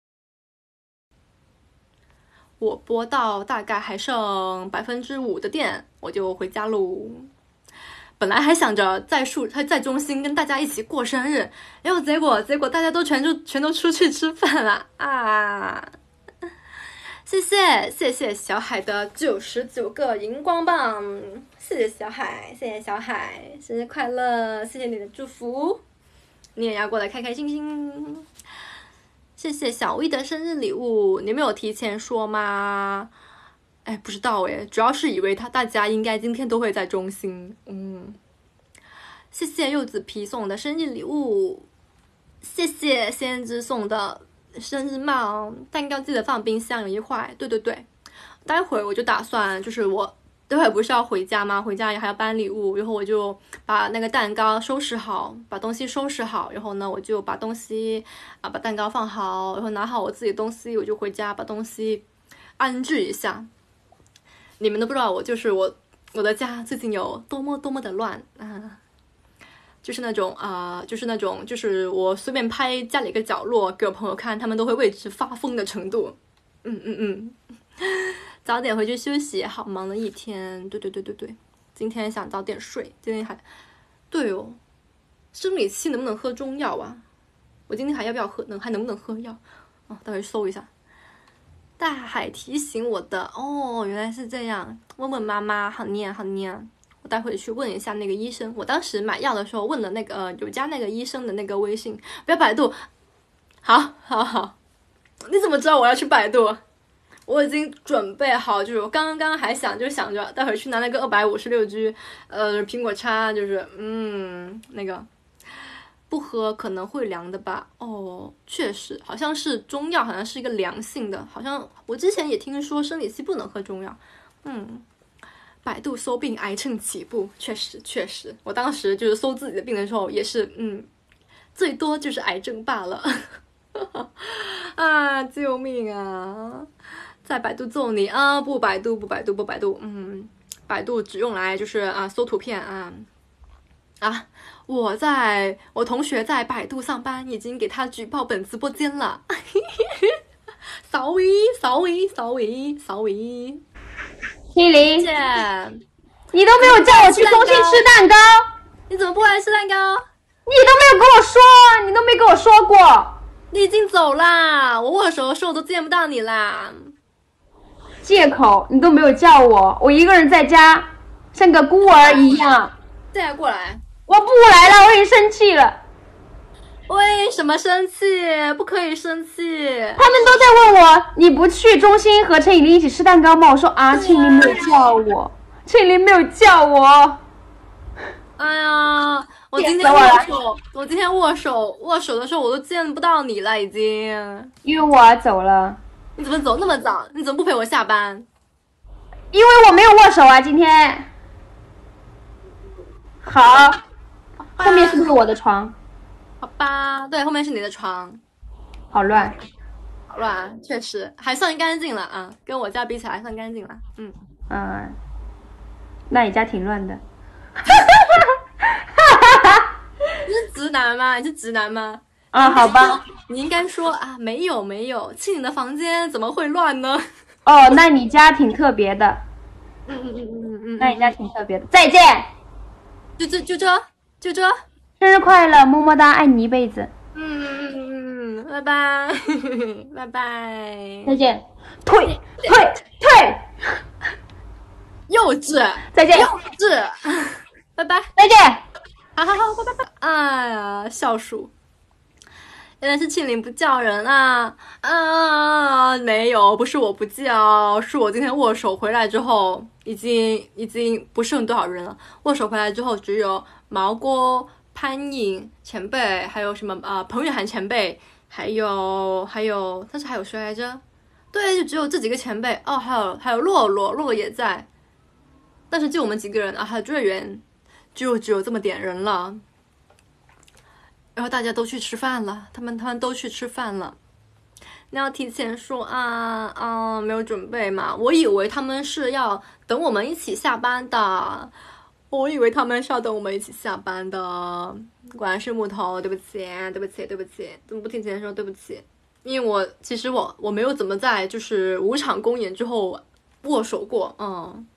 S1: 我播到大概还剩百分之五的电，我就回家喽。本来还想着在树在中心跟大家一起过生日，然后结果结果大家都全都全都出去吃饭了啊！谢谢谢谢小海的九十九个荧光棒，谢谢小海，谢谢小海，生日快乐！谢谢你的祝福，你也要过得开开心心。谢谢小 V 的生日礼物，你们有提前说吗？哎，不知道哎，主要是以为他大家应该今天都会在中心。嗯，谢谢柚子皮送的生日礼物，谢谢先知送的生日帽，蛋糕记得放冰箱有一块。对对对， 待会儿我就打算，就是我待会儿不是要回家吗？回家也还要搬礼物，然后我就把那个蛋糕收拾好，把东西收拾好，然后呢，我就把东西啊，把蛋糕放好，然后拿好我自己的东西，我就回家把东西安置一下。你们都不知道我就是我，我的家最近有多么多么的乱啊！就是那种啊、呃，就是那种，就是我随便拍家里一个角落给我朋友看，他们都会为之发疯的程度。嗯嗯嗯，早点回去休息，好忙的一天。对对对对对，今天想早点睡。今天还，对哦，生理期能不能喝中药啊？我今天还要不要喝？能还能不能喝药？哦，待会搜一下。大海提醒我的哦，原来是这样。问问妈妈，好念好念。我待会去问一下那个医生。我当时买药的时候问了那个呃有家那个医生的那个微信，不要百度。好，好，好。你怎么知道我要去百度？我已经准备好，就是我刚刚还想就想着待会去拿那个二百五十六 G， 呃，苹果叉，就是嗯那个不喝可能会凉的吧？哦，确实，好像是中药，好像是一个凉性的，好像我之前也听说生理期不能喝中药，嗯。百度搜病，癌症起步，确实确实，我当时就是搜自己的病的时候，也是嗯，最多就是癌症罢了。啊，救命啊！在百度揍你啊！不百度，不百度，不百度，嗯，百度只用来就是啊搜图片啊啊！我在我同学在百度上班，已经给他举报本直播间了。sorry sorry sorry sorry。
S2: 青林，
S1: 姐，
S2: 你都没有叫我去中心吃蛋糕，
S1: 你怎么不来吃蛋糕？
S2: 你都没有跟我说，你都没跟我说过。
S1: 你已经走啦，我握手的时候都见不到你啦。
S2: 借口，你都没有叫我，我一个人在家，像个孤儿一样。
S1: 再过来，
S2: 我不来了，我已经生气了。
S1: 为什么生气？不可以生气。
S2: 他们都在问我，你不去中心和陈以琳一起吃蛋糕吗？我说啊，陈以琳没有叫我，陈以琳没有叫我。
S1: 哎呀，我今天握手，我今天握手握手的时候我都见不到你了，已经。
S2: 因为我走了。
S1: 你怎么走那么早？你怎么不陪我下班？
S2: 因为我没有握手啊，今天。好，后面是不是我的床？
S1: 好吧，对，后面是你的床。
S2: 好乱，
S1: 好乱，确实还算干净了啊，跟我家比起来还算干净了。嗯
S2: 嗯，那你家挺乱的。
S1: 你是直男吗？你是直男吗？
S2: 啊，好吧，
S1: 你应该说啊，没有没有，庆你的房间怎么会乱呢？
S2: 哦，那你家挺特别的。
S1: 嗯嗯嗯嗯嗯，
S2: 那你家挺特别的。再见。
S1: 就这就这就这。
S2: 生日快乐，么么哒，爱你一辈子。
S1: 嗯嗯嗯，拜拜拜拜，
S2: 再见。退退退，
S1: 幼稚，
S2: 再见，
S1: 幼稚，拜拜，
S2: 再见，
S1: 好好好，拜拜拜。哎呀，笑鼠，原来是庆龄不叫人啊啊！没有，不是我不叫，是我今天握手回来之后，已经已经不剩多少人了。握手回来之后，只有毛锅、潘颖前辈，还有什么啊、呃、彭雨涵前辈，还有还有，但是还有谁来着？对，就只有这几个前辈哦，还有还有洛洛，洛洛也在，但是就我们几个人啊，还有追员，就只有这么点人了。然后大家都去吃饭了，他们他们都去吃饭了。你要提前说啊啊，没有准备嘛？我以为他们是要等我们一起下班的。我以为他们是要等我们一起下班的，果然是木头，对不起，对不起，对不起，怎么不提前说对不起？因为我其实我我没有怎么在就是五场公演之后握手过，嗯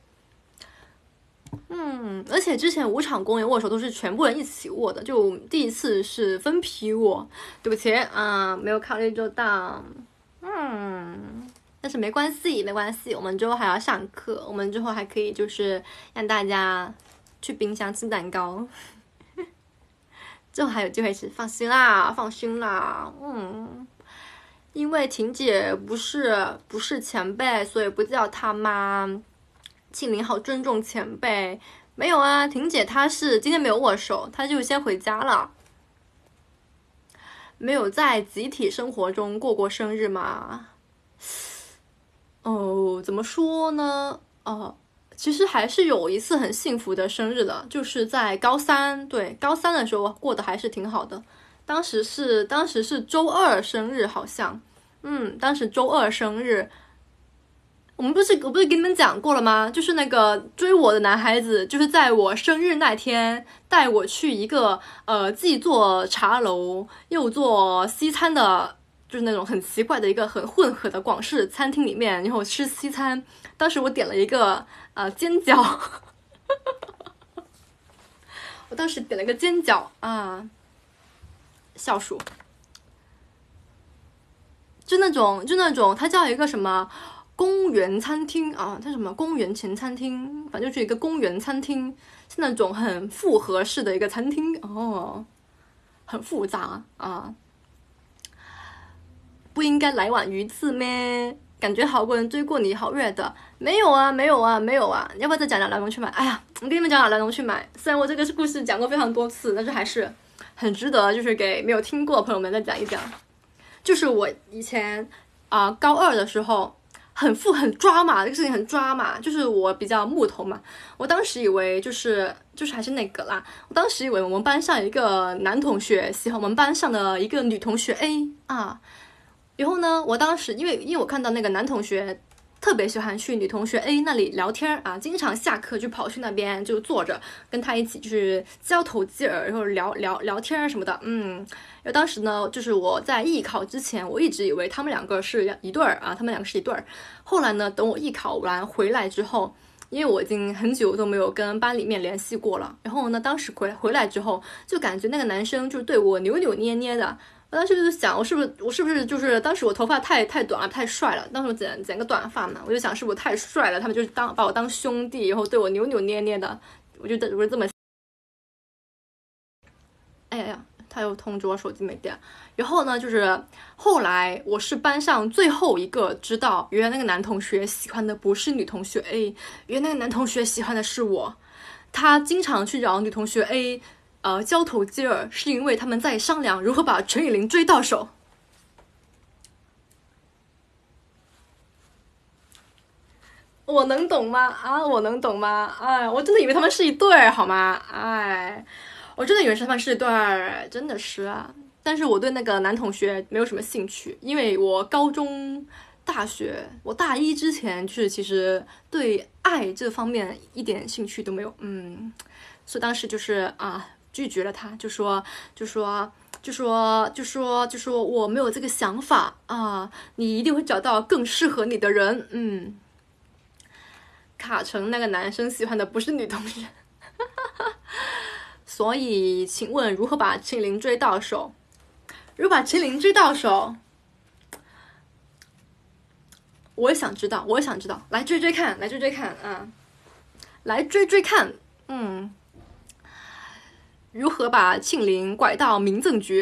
S1: 嗯，而且之前五场公演握手都是全部人一起握的，就第一次是分批握，对不起啊，没有考虑周到，嗯。但是没关系，没关系，我们之后还要上课，我们之后还可以就是让大家去冰箱吃蛋糕，之后还有机会吃，放心啦，放心啦，嗯，因为婷姐不是不是前辈，所以不叫她妈。庆龄好尊重前辈，没有啊，婷姐她是今天没有握手，她就先回家了，没有在集体生活中过过生日嘛。 哦，怎么说呢？哦，其实还是有一次很幸福的生日的，就是在高三，对，高三的时候过得还是挺好的。当时是当时是周二生日，好像，嗯，当时周二生日。我们不是我不是跟你们讲过了吗？就是那个追我的男孩子，就是在我生日那天带我去一个呃既做茶楼又做西餐的，就是那种很奇怪的一个很混合的广式餐厅里面，然后吃西餐。当时我点了一个呃煎饺，我当时点了个煎饺啊，笑鼠，就那种就那种，它叫一个什么？公园餐厅啊，它什么公园前餐厅，反正就是一个公园餐厅，是那种很复合式的一个餐厅哦，很复杂啊。不应该来碗鱼翅咩？感觉好多人追过你，好热的。没有啊，没有啊，没有啊。要不要再讲讲来龙去脉？哎呀，我跟你们讲讲来龙去脉。虽然我这个故事讲过非常多次，但是还是很值得，就是给没有听过的朋友们再讲一讲。就是我以前啊、呃、高二的时候。很富很抓马，这个事情很抓马，就是我比较木头嘛。我当时以为就是就是还是那个啦，我当时以为我们班上一个男同学喜欢我们班上的一个女同学 A 啊，然后呢，我当时因为因为我看到那个男同学特别喜欢去女同学 A 那里聊天啊，经常下课就跑去那边就坐着跟他一起就是交头接耳，然后聊聊聊天什么的，嗯，然后当时呢，就是我在艺考之前，我一直以为他们两个是一对儿啊，他们两个是一对儿。后来呢，等我艺考完回来之后，因为我已经很久都没有跟班里面联系过了，然后呢，当时回回来之后，就感觉那个男生就对我扭扭捏捏的。我当时就想，我是不是我是不是就是当时我头发太太短了，太帅了，当时我剪剪个短发嘛，我就想是不是太帅了，他们就是当把我当兄弟，然后对我扭扭捏捏的，我就我就这么，哎呀呀，他又通知我手机没电，然后呢，就是后来我是班上最后一个知道，原来那个男同学喜欢的不是女同学 A， 原来那个男同学喜欢的是我，他经常去找女同学 A。呃，交头接耳是因为他们在商量如何把陈以琳追到手。我能懂吗？啊，我能懂吗？哎，我真的以为他们是一对儿，好吗？哎，我真的以为他们是一对儿，真的是啊。但是我对那个男同学没有什么兴趣，因为我高中、大学，我大一之前就是其实对爱这方面一点兴趣都没有，嗯，所以当时就是啊。拒绝了他，就说就说就说就说就说我没有这个想法啊，你一定会找到更适合你的人。嗯，卡成那个男生喜欢的不是女同学，所以请问如何把秦岭追到手？如何把秦岭追到手？我也想知道，我也想知道，来追追看，来追追看啊，来追追看，嗯。如何把庆龄拐到民政局？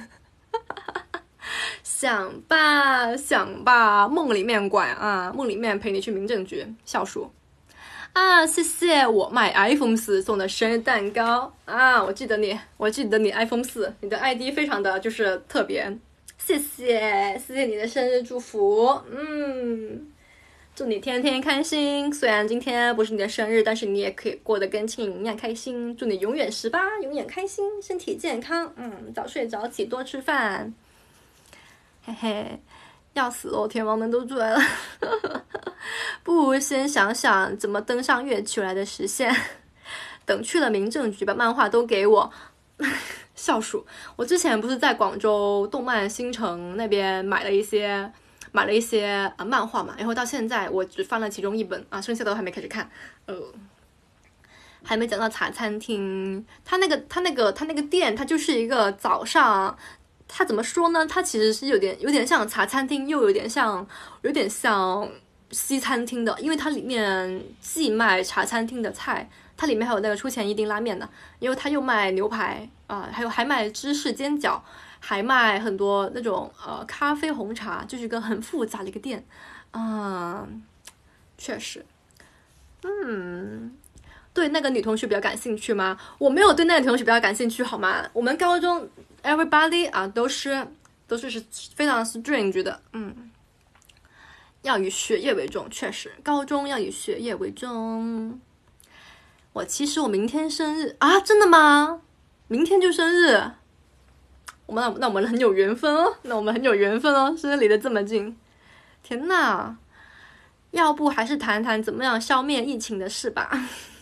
S1: 想吧，想吧，梦里面拐啊，梦里面陪你去民政局。笑鼠啊，谢谢我买 iPhone 四送的生日蛋糕啊！我记得你，我记得你 iPhone 四，你的 I D 非常的就是特别，谢谢，谢谢你的生日祝福，嗯。祝你天天开心，虽然今天不是你的生日，但是你也可以过得跟庆龄一样开心。祝你永远十八，永远开心，身体健康。嗯，早睡早起，多吃饭。嘿嘿，要死了，天王们都追了。不如先想想怎么登上月球来的实现。等去了民政局，把漫画都给我。笑鼠，我之前不是在广州动漫新城那边买了一些。买了一些啊漫画嘛，然后到现在我只翻了其中一本啊，剩下的都还没开始看。呃，还没讲到茶餐厅，他那个他那个他那个店，它就是一个早上，它怎么说呢？它其实是有点有点像茶餐厅，又有点像有点像西餐厅的，因为它里面既卖茶餐厅的菜，它里面还有那个出前一丁拉面的，因为它又卖牛排啊、呃，还有还卖芝士煎饺。还卖很多那种呃咖啡红茶，就是一个很复杂的一个店，啊、嗯，确实，嗯，对那个女同学比较感兴趣吗？我没有对那个女同学比较感兴趣，好吗？我们高中 everybody 啊都是都是是非常 strange 的，嗯， 要以学业为重，确实，高中要以学业为重。我其实我明天生日啊，真的吗？明天就生日，我们那那我们很有缘分哦，那我们很有缘分哦，生日离得这么近，天哪！要不还是谈谈怎么样消灭疫情的事吧。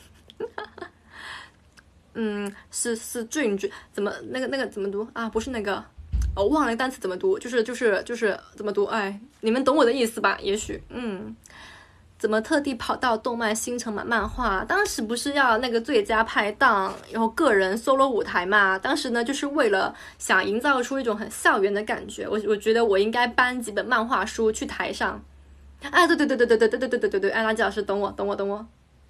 S1: 嗯，是是 string 怎么那个那个怎么读啊？不是那个，我、哦、忘了单词怎么读，就是就是就是怎么读？哎，你们懂我的意思吧？也许，嗯，怎么特地跑到动漫星城买漫画？当时不是要那个最佳拍档，然后个人 solo 舞台嘛？当时呢，就是为了想营造出一种很校园的感觉，我我觉得我应该搬几本漫画书去台上。哎，对对对对对对对对对对对对，哎，垃圾老师，懂我懂我懂我。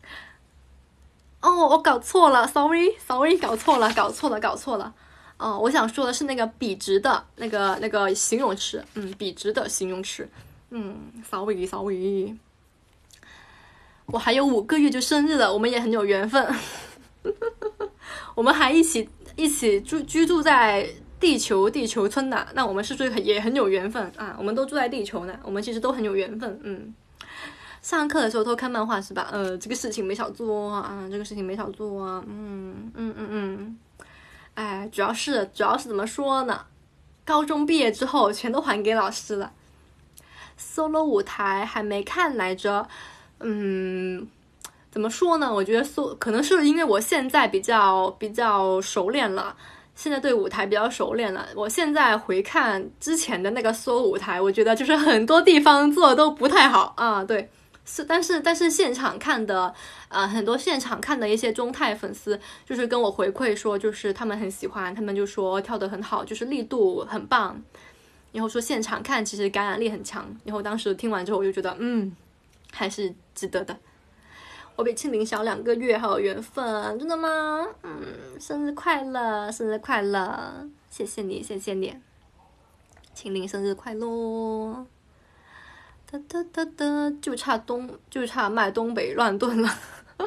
S1: 哦，我搞错了 ，sorry sorry， 搞错了搞错了搞错了。哦，我想说的是那个笔直的那个那个形容词，嗯，笔直的形容词，嗯 ，sorry sorry。我还有五个月就生日了，我们也很有缘分。我们还一起一起住居住在地球地球村呢，那我们是不是也很有缘分啊？我们都住在地球呢，我们其实都很有缘分。嗯，上课的时候偷看漫画是吧？呃，这个事情没少做啊，这个事情没少做啊。嗯嗯嗯嗯，哎，主要是主要是怎么说呢？高中毕业之后全都还给老师了。solo 舞台还没看来着，嗯。怎么说呢？我觉得 so 可能是因为我现在比较比较熟练了，现在对舞台比较熟练了。我现在回看之前的那个 solo 舞台，我觉得就是很多地方做的都不太好啊。对，是，但是但是现场看的，呃，很多现场看的一些中泰粉丝，就是跟我回馈说，就是他们很喜欢，他们就说跳得很好，就是力度很棒，然后说现场看其实感染力很强。然后当时听完之后，我就觉得，嗯，还是值得的。我比庆龄小两个月，好有缘分，真的吗？嗯，生日快乐，生日快乐，谢谢你，谢谢你，庆龄生日快乐！哒哒哒哒，就差东，就差卖东北乱炖了。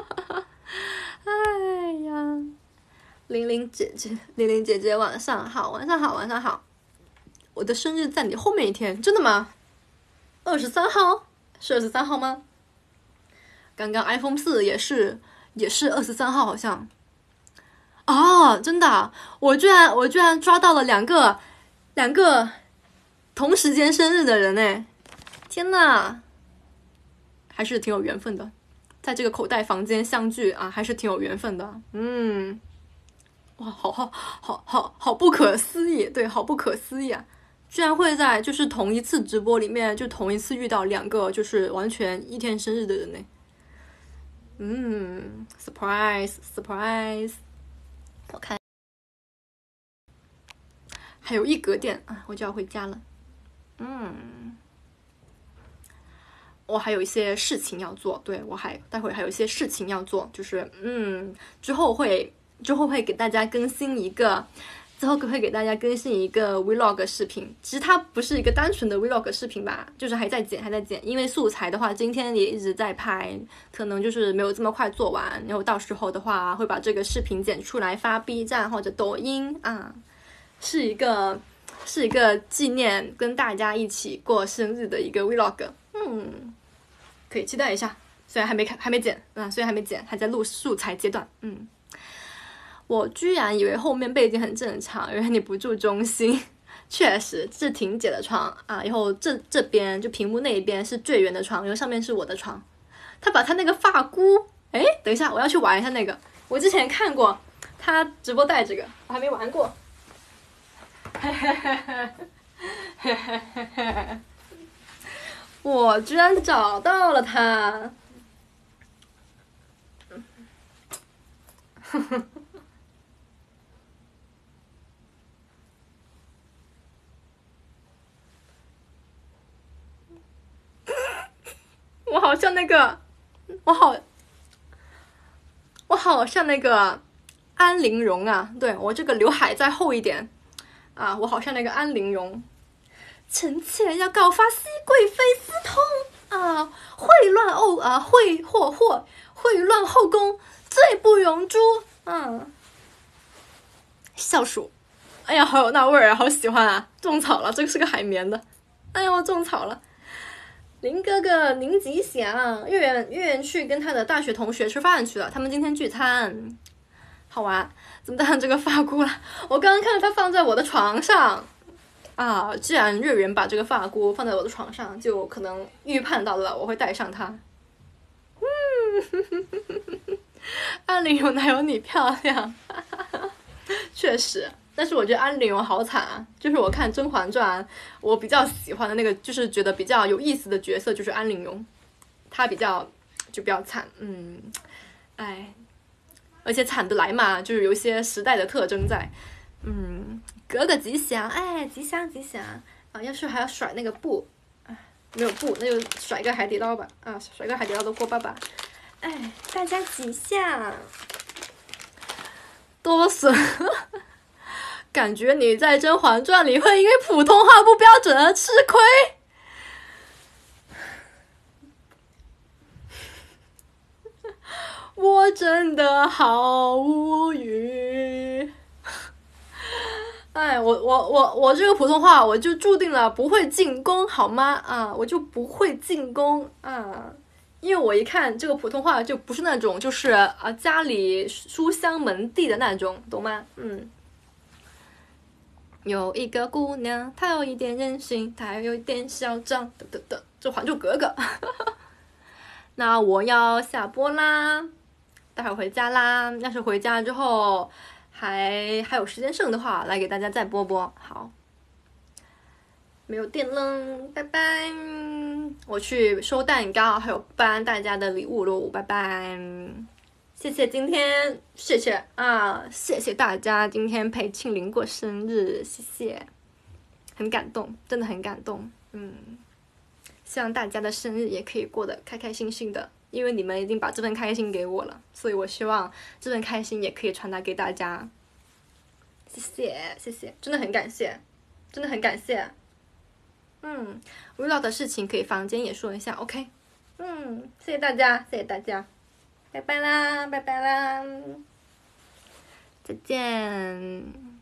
S1: 哎呀，玲玲姐姐，玲玲姐姐，晚上好，晚上好，晚上好。我的生日在你后面一天，真的吗？二十三号？是二十三号吗？刚刚 iPhone 四也是也是二十三号好像。哦，真的、啊，我居然我居然抓到了两个两个同时间生日的人哎！天哪，还是挺有缘分的，在这个口袋房间相聚啊，还是挺有缘分的。嗯，哇，好好好好好不可思议，对，好不可思议啊！居然会在就是同一次直播里面，就同一次遇到两个就是完全一天生日的人呢。嗯 ，surprise surprise， 我看还有一格电啊，我就要回家了。嗯，我还有一些事情要做，对，我还待会还有一些事情要做，就是嗯，之后会之后会给大家更新一个。之后会给大家更新一个 vlog 视频，其实它不是一个单纯的 vlog 视频吧，就是还在剪还在剪，因为素材的话今天也一直在拍，可能就是没有这么快做完，然后到时候的话会把这个视频剪出来发 B 站或者抖音啊，是一个是一个纪念跟大家一起过生日的一个 vlog， 嗯，可以期待一下，虽然还没看还没剪啊，虽然还没剪，还在录素材阶段，嗯。我居然以为后面背景很正常，原来你不住中心。确实，这是婷姐的床啊，然后这这边就屏幕那一边是最圆的床，然后上面是我的床。他把他那个发箍，哎，等一下，我要去玩一下那个。我之前看过他直播带这个，我还没玩过。我居然找到了他。我好像那个，我好，我好像那个安陵容啊！对，我这个刘海再厚一点啊，我好像那个安陵容。臣妾要告发熹贵妃私通啊，秽乱后啊，秽祸祸秽乱后宫，罪不容诛啊！笑鼠，哎呀，好有那味儿啊，好喜欢啊！种草了，这个是个海绵的，哎呀，我种草了。 林哥哥，林吉祥，月圆月圆去跟他的大学同学吃饭去了，他们今天聚餐，好玩。怎么带上这个发箍了？我刚刚看到它放在我的床上啊！既然月圆把这个发箍放在我的床上，就可能预判到了我会带上它。嗯，安陵容哪有你漂亮？确实。但是我觉得安陵容好惨啊！就是我看《甄嬛传》，我比较喜欢的那个，就是觉得比较有意思的角色就是安陵容，她比较就比较惨，嗯，哎，而且惨得来嘛，就是有一些时代的特征在，嗯，格格吉祥，哎，吉祥吉祥啊！要是还要甩那个布，哎，没有布，那就甩个海底捞吧，啊，甩个海底捞的锅巴吧，哎，大家吉祥，多损。感觉你在《甄嬛传》里会因为普通话不标准而吃亏。我真的好无语。哎，我我我我这个普通话我就注定了不会进宫，好吗？啊，我就不会进宫啊，因为我一看这个普通话就不是那种就是啊家里书香门第的那种，懂吗？嗯。有一个姑娘，她有一点任性，她有一点嚣张，等等等，这《还珠格格》。那我要下播啦，待会儿回家啦。要是回家之后还还有时间剩的话，来给大家再播播。好，没有电了，拜拜。我去收蛋糕，还有搬大家的礼物喽，拜拜。谢谢今天，谢谢啊，谢谢大家今天陪庆龄过生日，谢谢，很感动，真的很感动，嗯，希望大家的生日也可以过得开开心心的，因为你们已经把这份开心给我了，所以我希望这份开心也可以传达给大家，谢谢，谢谢，真的很感谢，真的很感谢，嗯，遇到的事情可以房间也说一下 ，OK， 嗯，谢谢大家，谢谢大家。拜拜啦，拜拜啦，再见。